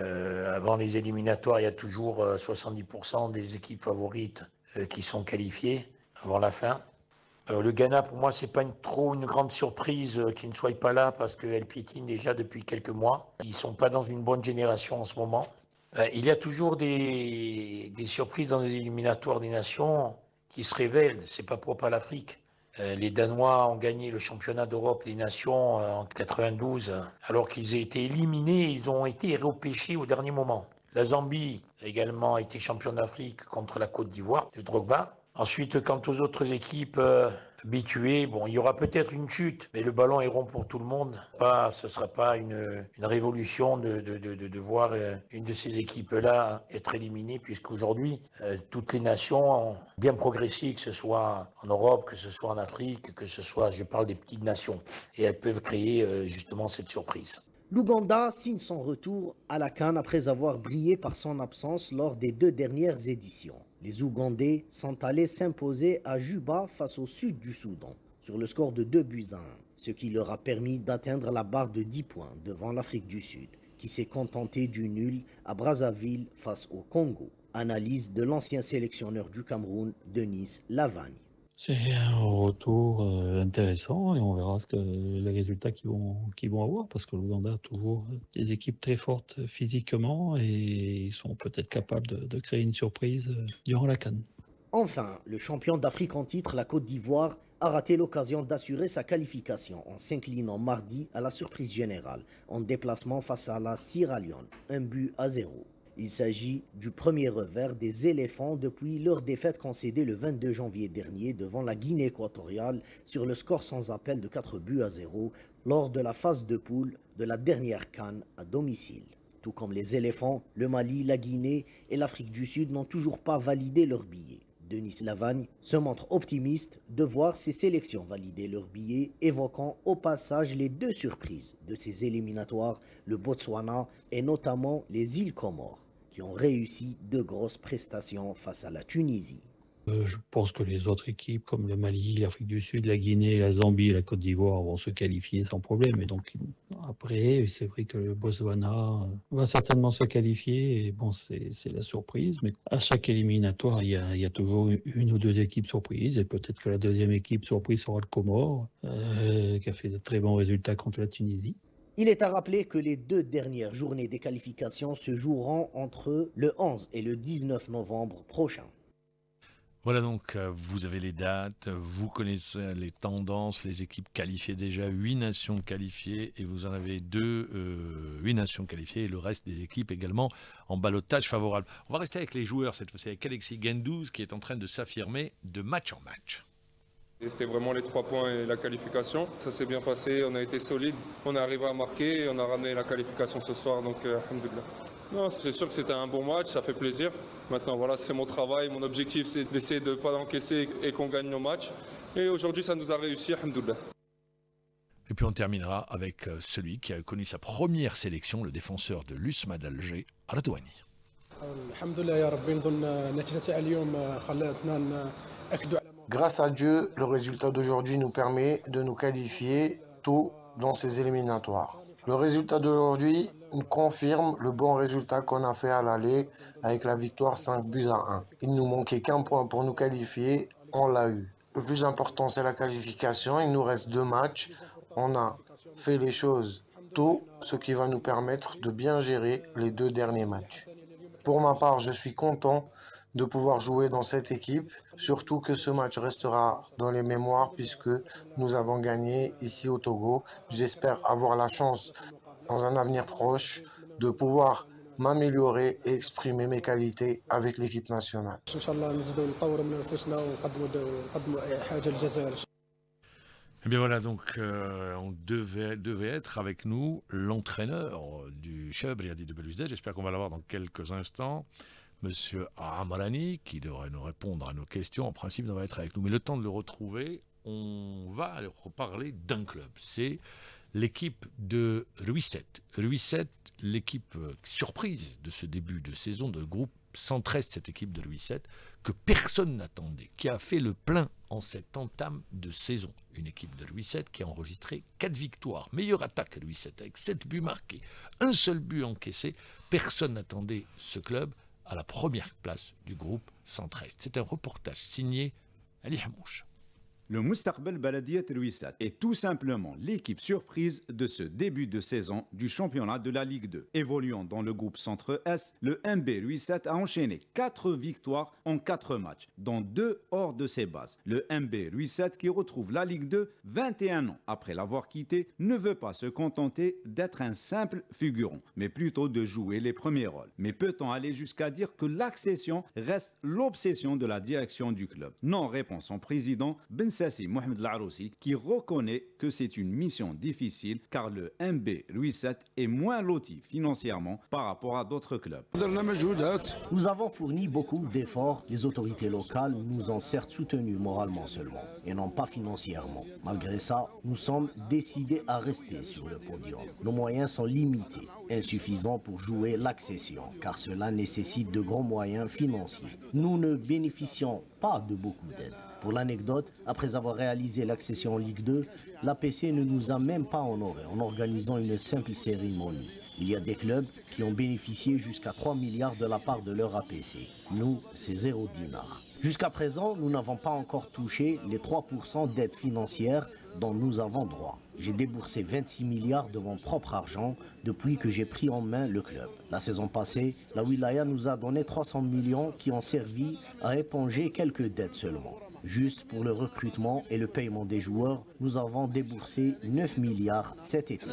Avant les éliminatoires, il y a toujours 70% des équipes favorites qui sont qualifiées avant la fin. Le Ghana, pour moi, c'est pas une grande surprise qu'ils ne soient pas là parce qu'elle piétine déjà depuis quelques mois. Ils sont pas dans une bonne génération en ce moment. Il y a toujours des surprises dans les éliminatoires des nations qui se révèlent. C'est pas propre à l'Afrique. Les Danois ont gagné le championnat d'Europe des nations en 92, alors qu'ils aient été éliminés, ils ont été repêchés au dernier moment. La Zambie a également été champion d'Afrique contre la Côte d'Ivoire de Drogba. Ensuite, quant aux autres équipes habituées, bon, il y aura peut-être une chute, mais le ballon est rond pour tout le monde. Ce ne sera pas une révolution de voir une de ces équipes-là être éliminée, puisqu'aujourd'hui, toutes les nations ont bien progressé, que ce soit en Europe, que ce soit en Afrique, que ce soit, je parle des petites nations, et elles peuvent créer justement cette surprise. L'Ouganda signe son retour à la CAN après avoir brillé par son absence lors des 2 dernières éditions. Les Ougandais sont allés s'imposer à Juba face au sud du Soudan sur le score de 2-1, ce qui leur a permis d'atteindre la barre de 10 points devant l'Afrique du Sud, qui s'est contentée du nul à Brazzaville face au Congo. Analyse de l'ancien sélectionneur du Cameroun, Denis Lavagne. C'est un retour intéressant et on verra les résultats qu'ils vont avoir parce que l'Ouganda a toujours des équipes très fortes physiquement et ils sont peut-être capables de créer une surprise durant la CAN. Enfin, le champion d'Afrique en titre, la Côte d'Ivoire, a raté l'occasion d'assurer sa qualification en s'inclinant mardi à la surprise générale en déplacement face à la Sierra Leone, 1-0. Il s'agit du premier revers des éléphants depuis leur défaite concédée le 22 janvier dernier devant la Guinée équatoriale sur le score sans appel de 4-0 lors de la phase de poule de la dernière CAN à domicile. Tout comme les éléphants, le Mali, la Guinée et l'Afrique du Sud n'ont toujours pas validé leur billet. Denis Lavagne se montre optimiste de voir ces sélections valider leurs billets, évoquant au passage les 2 surprises de ces éliminatoires, le Botswana et notamment les îles Comores, qui ont réussi de grosses prestations face à la Tunisie. Je pense que les autres équipes comme le Mali, l'Afrique du Sud, la Guinée, la Zambie et la Côte d'Ivoire vont se qualifier sans problème. Et donc après, c'est vrai que le Botswana va certainement se qualifier. Et bon, c'est la surprise. Mais à chaque éliminatoire, il y a toujours une ou 2 équipes surprises. Et peut-être que la deuxième équipe surprise sera le Comore, qui a fait de très bons résultats contre la Tunisie. Il est à rappeler que les 2 dernières journées des qualifications se joueront entre le 11 et le 19 novembre prochain. Voilà donc, vous avez les dates, vous connaissez les tendances, les équipes qualifiées déjà, 8 nations qualifiées, et vous en avez 8 nations qualifiées, et le reste des équipes également en ballottage favorable. On va rester avec les joueurs cette fois-ci, avec Alexis Gendouzi qui est en train de s'affirmer de match en match. C'était vraiment les 3 points et la qualification. Ça s'est bien passé, on a été solide, on est arrivé à marquer et on a ramené la qualification ce soir, donc alhamdoulilah. Non, c'est sûr que c'était un bon match, ça fait plaisir. Maintenant, voilà, c'est mon travail, mon objectif, c'est d'essayer de ne pas encaisser et qu'on gagne nos matchs. Et aujourd'hui, ça nous a réussi, alhamdoulilah. Et puis on terminera avec celui qui a connu sa première sélection, le défenseur de l'USMA d'Alger, Radouani. Grâce à Dieu, le résultat d'aujourd'hui nous permet de nous qualifier tôt dans ces éliminatoires. Le résultat d'aujourd'hui nous confirme le bon résultat qu'on a fait à l'aller avec la victoire 5-1. Il nous manquait qu'un point pour nous qualifier, on l'a eu. Le plus important, c'est la qualification. Il nous reste 2 matchs. On a fait les choses tôt, ce qui va nous permettre de bien gérer les 2 derniers matchs. Pour ma part, je suis content de pouvoir jouer dans cette équipe, surtout que ce match restera dans les mémoires puisque nous avons gagné ici au Togo. J'espère avoir la chance dans un avenir proche de pouvoir m'améliorer et exprimer mes qualités avec l'équipe nationale. Et bien voilà, donc on devait être avec nous l'entraîneur du Cheb Riadi de Belouizdad. J'espère qu'on va l'avoir dans quelques instants. Monsieur Amrani, qui devrait nous répondre à nos questions, en principe devrait être avec nous. Mais le temps de le retrouver, on va reparler d'un club. C'est l'équipe de Ruisset. Ruisset, l'équipe surprise de ce début de saison, de groupe 113, cette équipe de Ruisset, que personne n'attendait, qui a fait le plein en cette entame de saison. Une équipe de Ruisset qui a enregistré 4 victoires. Meilleure attaque à Ruisset, avec 7 buts marqués, un seul but encaissé. Personne n'attendait ce club à la première place du groupe 113. C'est un reportage signé Ali Hamouche. Le Moustaqbel Baladiyat Ruissat est tout simplement l'équipe surprise de ce début de saison du championnat de la Ligue 2. Évoluant dans le groupe Centre S, le MB Ruissat a enchaîné 4 victoires en 4 matchs, dont 2 hors de ses bases. Le MB Ruissat, qui retrouve la Ligue 2 21 ans après l'avoir quitté, ne veut pas se contenter d'être un simple figurant, mais plutôt de jouer les premiers rôles. Mais peut-on aller jusqu'à dire que l'accession reste l'obsession de la direction du club? Non, répond son président Ben Moussassi Mohamed Laroussi qui reconnaît que c'est une mission difficile car le MB Louis VII est moins loti financièrement par rapport à d'autres clubs. Nous avons fourni beaucoup d'efforts. Les autorités locales nous ont certes soutenus moralement seulement et non pas financièrement. Malgré ça, nous sommes décidés à rester sur le podium. Nos moyens sont limités, insuffisants pour jouer l'accession car cela nécessite de gros moyens financiers. Nous ne bénéficions pas de beaucoup d'aide. Pour l'anecdote, après avoir réalisé l'accession en Ligue 2, l'APC ne nous a même pas honorés en organisant une simple cérémonie. Il y a des clubs qui ont bénéficié jusqu'à 3 milliards de la part de leur APC. Nous, c'est 0 dinar. Jusqu'à présent, nous n'avons pas encore touché les 3% d'aide financière dont nous avons droit. J'ai déboursé 26 milliards de mon propre argent depuis que j'ai pris en main le club. La saison passée, la Wilaya nous a donné 300 millions qui ont servi à éponger quelques dettes seulement. Juste pour le recrutement et le paiement des joueurs, nous avons déboursé 9 milliards cet été.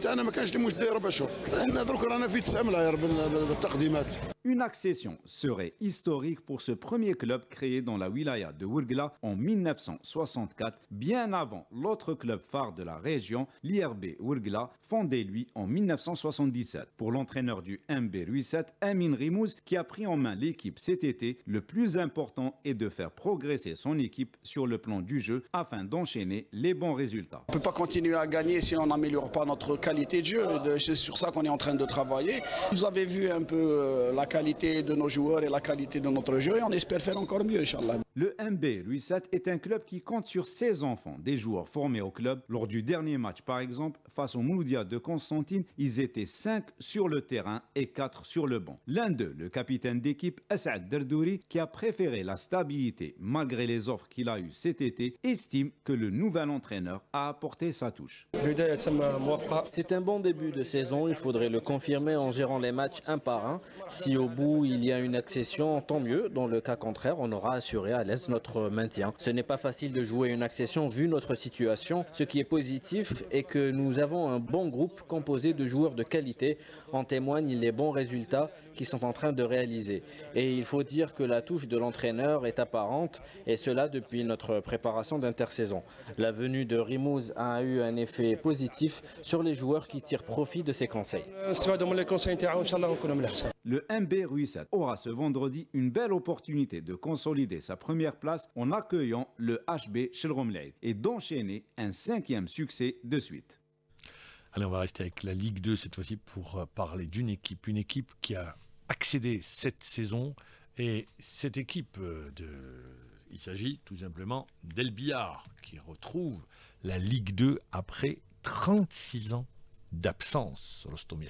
Une accession serait historique pour ce premier club créé dans la wilaya de Ouargla en 1964, bien avant l'autre club phare de la région, l'IRB Ouargla, fondé lui en 1977. Pour l'entraîneur du MB Louis VII, Amin Rimouz, qui a pris en main l'équipe cet été, le plus important est de faire progresser son équipe sur le plan du jeu afin d'enchaîner les bons résultats. On ne peut pas continuer à gagner si on n'améliore pas notre qualité de jeu. C'est sur ça qu'on est en train de travailler. Vous avez vu un peu la qualité de nos joueurs et la qualité de notre jeu et on espère faire encore mieux, Inch'Allah. Le MB Louis VII est un club qui compte sur 16 enfants, des joueurs formés au club. Lors du dernier match, par exemple, face au Mouloudia de Constantine, ils étaient 5 sur le terrain et 4 sur le banc. L'un d'eux, le capitaine d'équipe, Asad Derdouri, qui a préféré la stabilité malgré les offres qu'il a eues cet été, estime que le nouvel entraîneur a apporté sa touche. C'est un bon début de saison, il faudrait le confirmer en gérant les matchs un par un. Si au bout il y a une accession, tant mieux. Dans le cas contraire, on aura assuré à l'aise notre maintien. Ce n'est pas facile de jouer une accession vu notre situation. Ce qui est positif est que nous avons un bon groupe composé de joueurs de qualité. En témoignent les bons résultats qu'ils sont en train de réaliser. Et il faut dire que la touche de l'entraîneur est apparente, et cela depuis notre préparation d'intersaison. La venue de Rimouz a eu un effet positif sur les joueurs qui tirent profit de ses conseils. Le MB Louis VII aura ce vendredi une belle opportunité de consolider sa première place en accueillant le HB Chelromleid et d'enchaîner un 5e succès de suite. Allez, on va rester avec la Ligue 2 cette fois-ci pour parler d'une équipe. Une équipe qui a accédé cette saison. Et cette équipe, il s'agit tout simplement d'El Biar qui retrouve la Ligue 2 après 36 ans d'absence.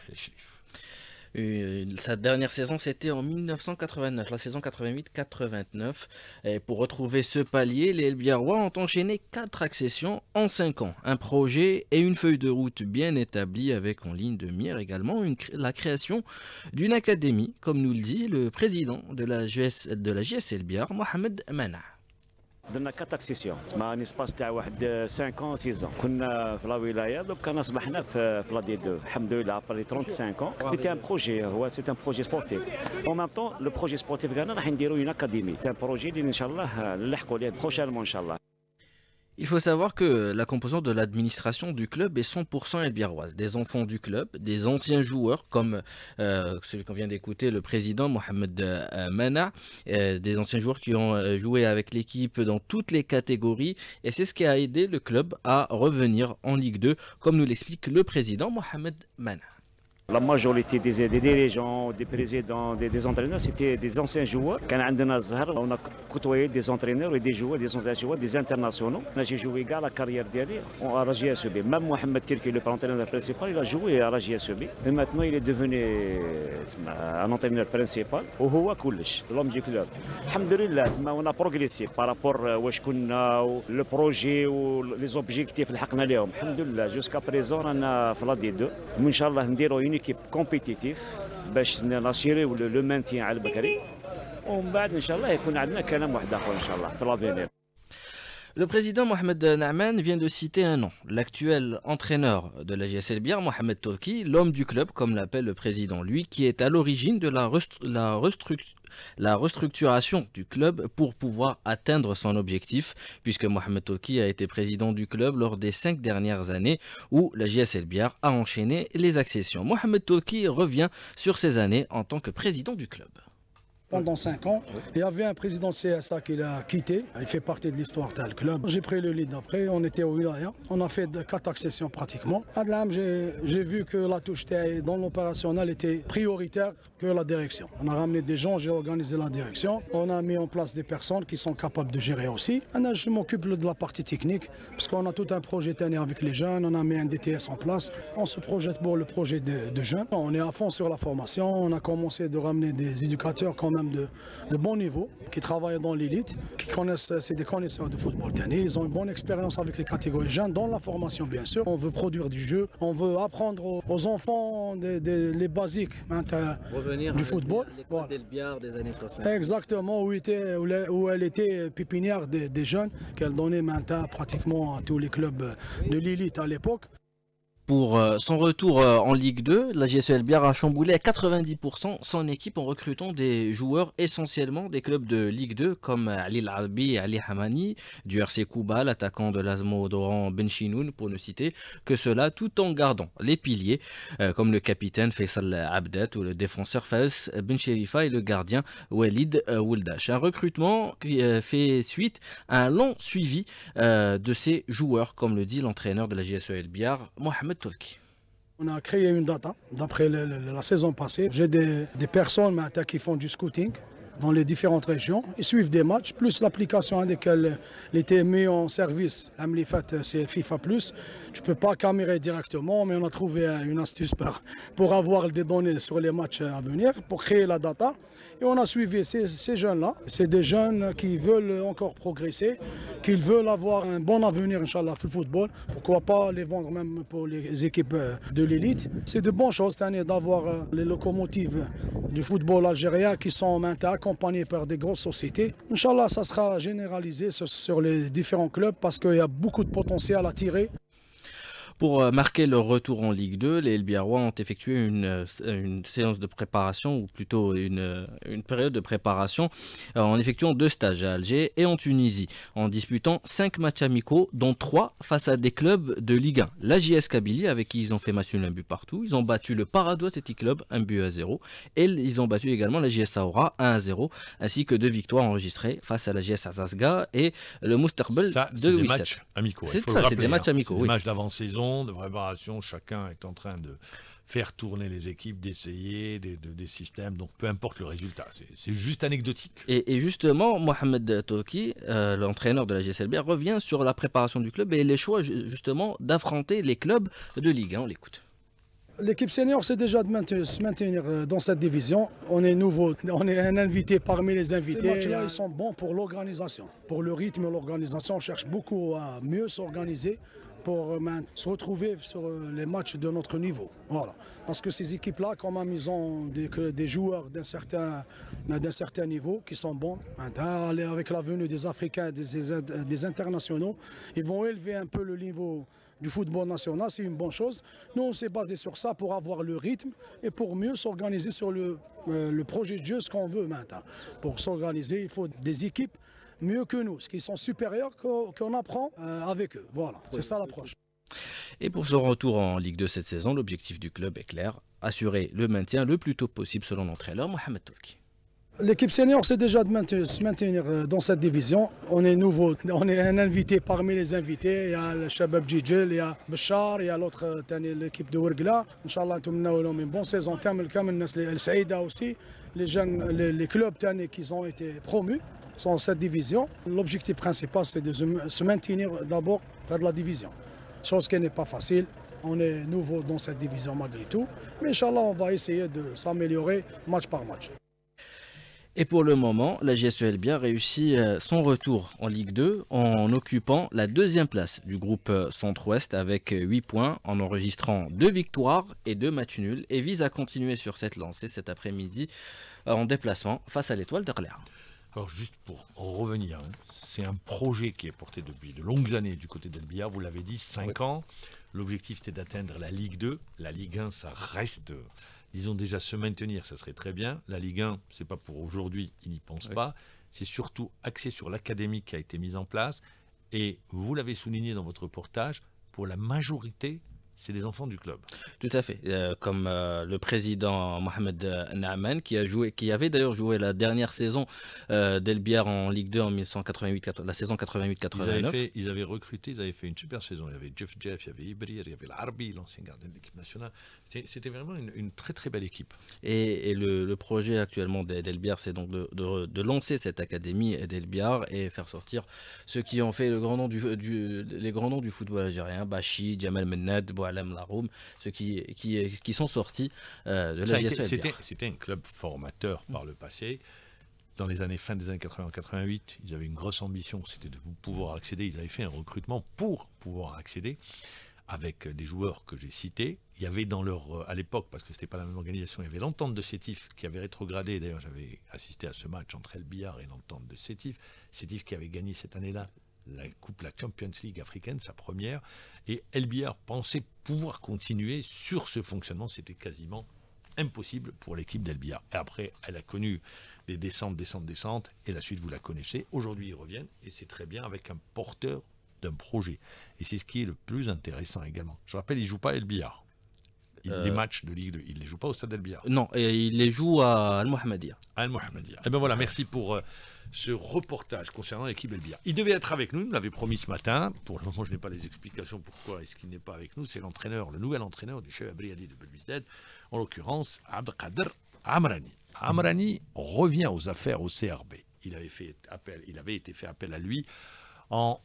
Sa dernière saison, c'était en 1989, la saison 88-89. Et pour retrouver ce palier, les El Biarois ont enchaîné 4 accessions en 5 ans. Un projet et une feuille de route bien établie avec en ligne de mire également la création d'une académie, comme nous le dit le président de la JS El Biar, Mohamed Mana. درنا 4 اكسيسيون تسمى ان سباس تاع واحد 5 6 كنا في لا ولايه دوك اصبحنا في لا دي 2 الحمد لله ابري 35 سيتي ان بروجي هو سيتي ان بروجي سبورتيف اون ميم طون لو بروجي سبورتيف تاعنا راح نديروا اون اكاديمي تاع بروجي اللي ان شاء الله نلحقوا ليه بروشينمون ان شاء الله. Il faut savoir que la composante de l'administration du club est 100% elbiaroise. Des enfants du club, des anciens joueurs comme celui qu'on vient d'écouter, le président Mohamed Mana, des anciens joueurs qui ont joué avec l'équipe dans toutes les catégories. Et c'est ce qui a aidé le club à revenir en Ligue 2, comme nous l'explique le président Mohamed Mana. La majorité des dirigeants, des présidents, des entraîneurs, c'était des anciens joueurs. Quand on a côtoyé des entraîneurs et des joueurs, des anciens joueurs, des internationaux. J'ai joué la carrière derrière à la JSEB. Même Mohamed Kirki, le entraîneur principal, il a joué à la JSEB. Et maintenant, il est devenu un entraîneur principal. L'homme du club. Alhamdulillah, on a progressé par rapport à le projet ou les objectifs. Alhamdulillah, jusqu'à présent, on a fait la D2. Inch'Allah, une équipe compétitive باش ناشيريو لو مانتين على البكري ومن بعد ان شاء الله يكون عندنا كلام واحد اخر ان شاء الله في لافينير. Le président Mohamed Naaman vient de citer un nom, l'actuel entraîneur de la JSL Biar, Mohamed Tolki, l'homme du club, comme l'appelle le président, lui, qui est à l'origine de la restructuration du club pour pouvoir atteindre son objectif, puisque Mohamed Tolki a été président du club lors des 5 dernières années où la JSL Biar a enchaîné les accessions. Mohamed Tolki revient sur ces années en tant que président du club. Pendant 5 ans, il y avait un président de CSA qui l'a quitté. Il fait partie de l'histoire du club. J'ai pris le lead après. On était au Wilaya. On a fait 4 accessions pratiquement. Adlam, j'ai vu que la touche dans l'opérationnel était prioritaire que la direction. On a ramené des gens, j'ai organisé la direction. On a mis en place des personnes qui sont capables de gérer aussi. Maintenant, je m'occupe de la partie technique parce qu'on a tout un projet tanné avec les jeunes. On a mis un DTS en place. On se projette pour le projet de jeunes. On est à fond sur la formation. On a commencé de ramener des éducateurs quand même de bon niveau, qui travaillent dans l'élite, qui connaissent, c'est des connaisseurs de football tanné. Ils ont une bonne expérience avec les catégories jeunes, dans la formation bien sûr. On veut produire du jeu, on veut apprendre aux enfants les basiques du football. Voilà. Des années 60. Exactement, où elle était pépinière des jeunes, qu'elle donnait maintenant pratiquement à tous les clubs de l'élite à l'époque. Pour son retour en Ligue 2, la JSL Biar a chamboulé à 90% son équipe en recrutant des joueurs essentiellement des clubs de Ligue 2 comme Ali Al-Albi et Ali Hamani, du RC Kouba, l'attaquant de l'Azmo d'Oran Ben Chinoun, pour ne citer que cela, tout en gardant les piliers comme le capitaine Faisal Abdet ou le défenseur Faes Ben Cherifa et le gardien Walid Wouldash. Un recrutement qui fait suite à un long suivi de ces joueurs, comme le dit l'entraîneur de la JSL Biar, Mohamed Tolki. On a créé une data d'après la saison passée. J'ai des personnes maintenant qui font du scouting dans les différentes régions. Ils suivent des matchs, plus l'application avec laquelle il était mis en service. C'est FIFA+. Je ne peux pas camérer directement, mais on a trouvé une astuce pour avoir des données sur les matchs à venir, pour créer la data. Et on a suivi ces jeunes-là. C'est des jeunes qui veulent encore progresser, qui veulent avoir un bon avenir, Inch'Allah, le football. Pourquoi pas les vendre même pour les équipes de l'élite. C'est de bonnes choses cette année d'avoir les locomotives du football algérien qui sont maintenant accompagnées par des grosses sociétés. Inch'Allah, ça sera généralisé sur les différents clubs parce qu'il y a beaucoup de potentiel à tirer. Pour marquer leur retour en Ligue 2, les El Biarrois ont effectué une séance de préparation, ou plutôt une période de préparation, en effectuant 2 stages à Alger et en Tunisie, en disputant 5 matchs amicaux, dont 3 face à des clubs de Ligue 1. La JS Kabylie, avec qui ils ont fait match nul 1 but partout. Ils ont battu le Paradou Athletic Club 1-0. Et ils ont battu également la JS Saoura 1-0, ainsi que 2 victoires enregistrées face à la JS Azazga et le Mousterbel de Louis VII. C'est des matchs amicaux. C'est ça, c'est des matchs amicaux. Des matchs d'avant-saison, de préparation, chacun est en train de faire tourner les équipes, d'essayer des systèmes, donc peu importe le résultat, c'est juste anecdotique. Et justement, Mohamed Tolki, l'entraîneur de la JSL Biar, revient sur la préparation du club et les choix justement d'affronter les clubs de Ligue 1. On l'écoute. L'équipe senior, c'est déjà de se maintenir dans cette division. On est nouveau, on est un invité parmi les invités. Ces matchs-là, ils sont bons pour l'organisation. Pour le rythme et l'organisation, on cherche beaucoup à mieux s'organiser pour se retrouver sur les matchs de notre niveau. Voilà. Parce que ces équipes-là, quand même, ils ont des joueurs d'un certain niveau qui sont bons. Avec la venue des Africains, des internationaux, ils vont élever un peu le niveau du football national, c'est une bonne chose. Nous, on s'est basé sur ça pour avoir le rythme et pour mieux s'organiser sur le projet de jeu, ce qu'on veut maintenant. Pour s'organiser, il faut des équipes mieux que nous, ce qui sont supérieurs qu'on apprend avec eux. Voilà, c'est ça l'approche. Et pour son retour en Ligue 2 cette saison, l'objectif du club est clair, assurer le maintien le plus tôt possible selon l'entraîneur Mohamed Tolki. L'équipe senior, c'est déjà de se maintenir dans cette division. On est nouveau, on est un invité parmi les invités. Il y a le Shabab Djidjel, il y a Bachar, il y a l'autre, l'équipe de Ouergla. Inch'Allah, nous avons une bonne saison. El Saïda aussi. Les jeunes, les clubs qui ont été promus sont dans cette division. L'objectif principal, c'est de se maintenir d'abord vers la division. Chose qui n'est pas facile. On est nouveau dans cette division malgré tout. Mais Inch'Allah, on va essayer de s'améliorer match par match. Et pour le moment, la JSL Biar réussit son retour en Ligue 2 en occupant la 2e place du groupe Centre-Ouest avec 8 points en enregistrant 2 victoires et 2 matchs nuls et vise à continuer sur cette lancée cet après-midi en déplacement face à l'Étoile d'Orléans. Alors juste pour en revenir, hein, c'est un projet qui est porté depuis de longues années du côté d'El-Biar, vous l'avez dit, 5 ans. L'objectif c'était d'atteindre la Ligue 2. La Ligue 1, ça reste, disons déjà se maintenir, ça serait très bien. La Ligue 1, c'est pas pour aujourd'hui, ils n'y pensent pas. C'est surtout axé sur l'académie qui a été mise en place. Et vous l'avez souligné dans votre reportage, pour la majorité, c'est des enfants du club. Tout à fait. Comme le président Mohamed Naaman, qui avait d'ailleurs joué la dernière saison d'El-Biar en Ligue 2 en 1988, la saison 88-89. Ils avaient recruté, ils avaient fait une super saison. Il y avait Jeff, il y avait Ibrir, il y avait l'Arbi, l'ancien gardien de l'équipe nationale. C'était vraiment une très très belle équipe. Et le projet actuellement d'El-Biar, c'est donc de lancer cette académie d'El-Biar et faire sortir ceux qui ont fait les grands noms du football algérien, Bachi, Jamal Mennad, Boualem Laroum, ceux qui sont sortis de la GSE. C'était un club formateur par le passé. Dans les années fin des années 80-88, ils avaient une grosse ambition, c'était de pouvoir accéder. Ils avaient fait un recrutement pour pouvoir accéder avec des joueurs que j'ai cités. Il y avait à l'époque, parce que c'était pas la même organisation, il y avait l'Entente de Sétif qui avait rétrogradé. D'ailleurs, j'avais assisté à ce match entre El-Biar et l'Entente de Sétif. Sétif qui avait gagné cette année-là la Champions League africaine, sa première, et El-Biar pensait pouvoir continuer sur ce fonctionnement. C'était quasiment impossible pour l'équipe d'El-Biar. Et après, elle a connu des descentes, et la suite, vous la connaissez. Aujourd'hui, ils reviennent, et c'est très bien, avec un porteur d'un projet. Et c'est ce qui est le plus intéressant également. Je rappelle, ils ne jouent pas El-Biar. Les matchs de Ligue 2, ils ne les jouent pas au stade El-Biar. Non, et ils les jouent à Al-Mohammedia. Al-Mohammedia. Et bien voilà, merci pour ce reportage concernant l'équipe El-Biar. Il devait être avec nous, il me l'avait promis ce matin. Pour le moment, je n'ai pas les explications pourquoi est-ce qu'il n'est pas avec nous. C'est l'entraîneur, le nouvel entraîneur du Cheb Briadi de Belouizdad, en l'occurrence Abdelkader Amrani. Amrani revient aux affaires au CRB. Il avait été fait appel à lui en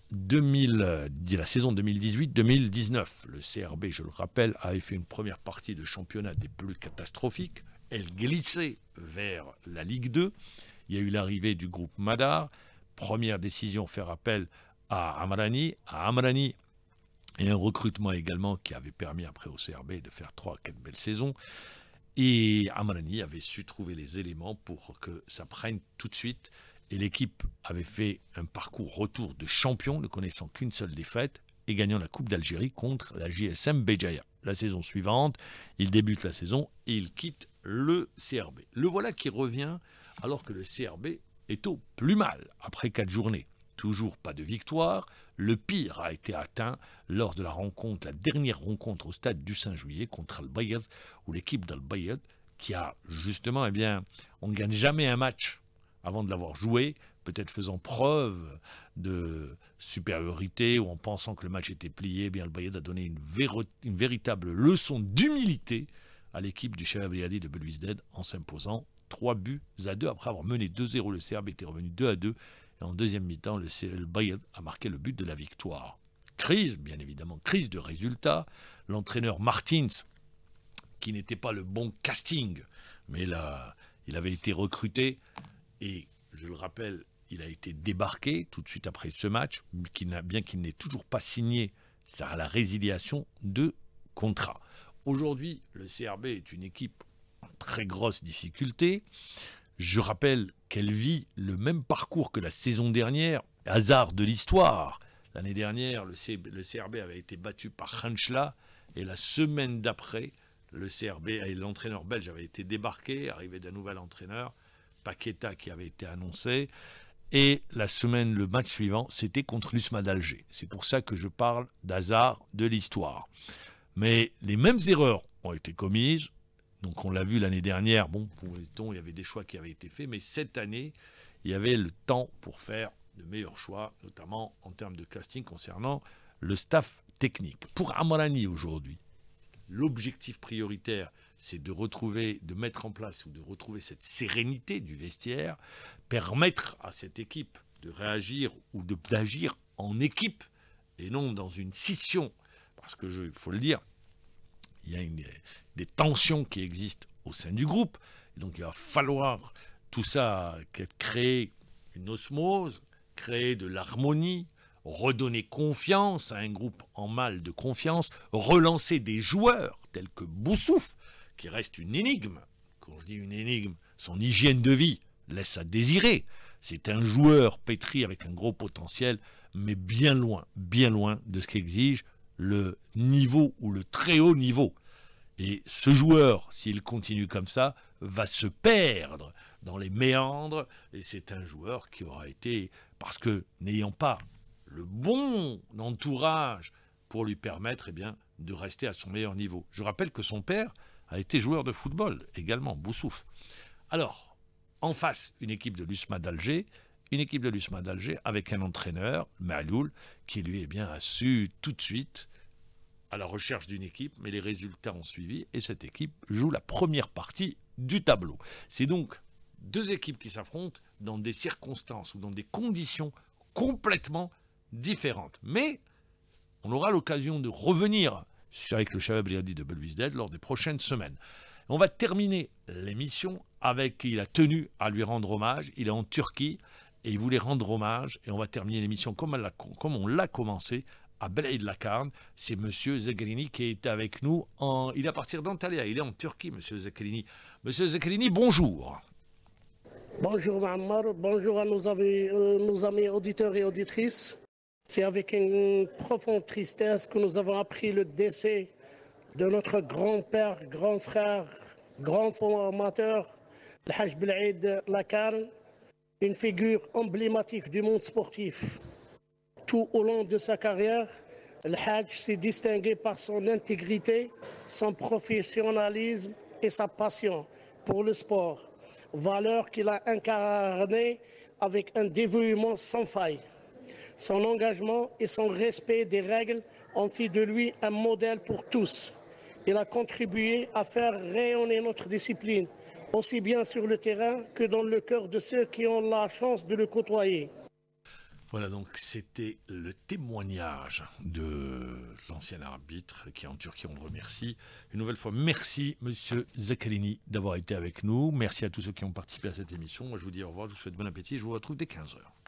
la saison 2018-2019. Le CRB, je le rappelle, avait fait une première partie de championnat des plus catastrophiques. Elle glissait vers la Ligue 2. Il y a eu l'arrivée du groupe Madar. Première décision, faire appel à Amrani. Et un recrutement également qui avait permis après au CRB de faire 3-4 belles saisons. Et Amrani avait su trouver les éléments pour que ça prenne tout de suite. Et l'équipe avait fait un parcours retour de champion, ne connaissant qu'une seule défaite, et gagnant la Coupe d'Algérie contre la JSM Béjaïa. La saison suivante, il débute la saison et il quitte le CRB. Le voilà qui revient alors que le CRB est au plus mal après 4 journées. Toujours pas de victoire. Le pire a été atteint lors de la dernière rencontre au stade du 5 juillet contre Al-Bayad, où l'équipe d'Al-Bayad, qui a justement, on ne gagne jamais un match avant de l'avoir joué, peut-être faisant preuve de supériorité ou en pensant que le match était plié, bien Al-Bayad a donné une véritable leçon d'humilité à l'équipe du Cheb Briadi de Belouizdad en s'imposant 3-2 après avoir mené 2-0. Le CRB était revenu 2-2 et en deuxième mi-temps, le Al-Bayad a marqué le but de la victoire. Crise, bien évidemment, crise de résultats. L'entraîneur Martins, qui n'était pas le bon casting, mais il avait été recruté. Et je le rappelle, il a été débarqué tout de suite après ce match, bien qu'il n'ait toujours pas signé la résiliation de contrat. Aujourd'hui, le CRB est une équipe en très grosse difficulté. Je rappelle qu'elle vit le même parcours que la saison dernière, hasard de l'histoire. L'année dernière, le CRB avait été battu par Khanchla, et la semaine d'après, le CRB et l'entraîneur belge avait été débarqué, arrivé d'un nouvel entraîneur, Paqueta, qui avait été annoncé, et le match suivant, c'était contre l'USMA d'Alger. C'est pour ça que je parle d'hasard de l'histoire. Mais les mêmes erreurs ont été commises, donc on l'a vu l'année dernière, il y avait des choix qui avaient été faits, mais cette année, il y avait le temps pour faire de meilleurs choix, notamment en termes de casting concernant le staff technique. Pour Amrani aujourd'hui, l'objectif prioritaire, c'est de mettre en place ou de retrouver cette sérénité du vestiaire, permettre à cette équipe de réagir ou d'agir en équipe et non dans une scission. Parce que, il faut le dire, il y a des tensions qui existent au sein du groupe. Et donc il va falloir tout ça, créer une osmose, créer de l'harmonie, redonner confiance à un groupe en mal de confiance, relancer des joueurs tels que Boussouf, qui reste une énigme. Quand je dis une énigme, son hygiène de vie laisse à désirer. C'est un joueur pétri avec un gros potentiel, mais bien loin de ce qu'exige le niveau ou le très haut niveau. Et ce joueur, s'il continue comme ça, va se perdre dans les méandres. Et c'est un joueur qui aura été, parce que n'ayant pas le bon entourage pour lui permettre de rester à son meilleur niveau. Je rappelle que son père a été joueur de football également, Boussouf. Alors, en face, une équipe de l'USMA d'Alger, avec un entraîneur, Maloul, qui lui a su tout de suite à la recherche d'une équipe, mais les résultats ont suivi et cette équipe joue la première partie du tableau. C'est donc deux équipes qui s'affrontent dans des circonstances ou dans des conditions complètement différentes. Mais on aura l'occasion de revenir avec le Shabab Riyadi de Belouizdad lors des prochaines semaines. On va terminer l'émission avec, il a tenu à lui rendre hommage, il est en Turquie et il voulait rendre hommage et on va terminer l'émission comme on l'a commencé à Belaïd Lakarn. C'est M. Zekrini qui est avec nous. Il est à partir d'Antalya, il est en Turquie, M. Zekrini. M. Zekrini, bonjour. Bonjour Ma'ammar, bonjour à nos amis auditeurs et auditrices. C'est avec une profonde tristesse que nous avons appris le décès de notre grand-père, grand frère, grand formateur, le Haj Belaïd Lakarn, une figure emblématique du monde sportif. Tout au long de sa carrière, le Hajj s'est distingué par son intégrité, son professionnalisme et sa passion pour le sport, valeur qu'il a incarnée avec un dévouement sans faille. Son engagement et son respect des règles ont fait de lui un modèle pour tous. Il a contribué à faire rayonner notre discipline, aussi bien sur le terrain que dans le cœur de ceux qui ont la chance de le côtoyer. Voilà, donc c'était le témoignage de l'ancien arbitre qui est en Turquie, on le remercie. Une nouvelle fois, merci Monsieur Zekrini d'avoir été avec nous. Merci à tous ceux qui ont participé à cette émission. Moi je vous dis au revoir, je vous souhaite bon appétit, je vous retrouve dès 15h.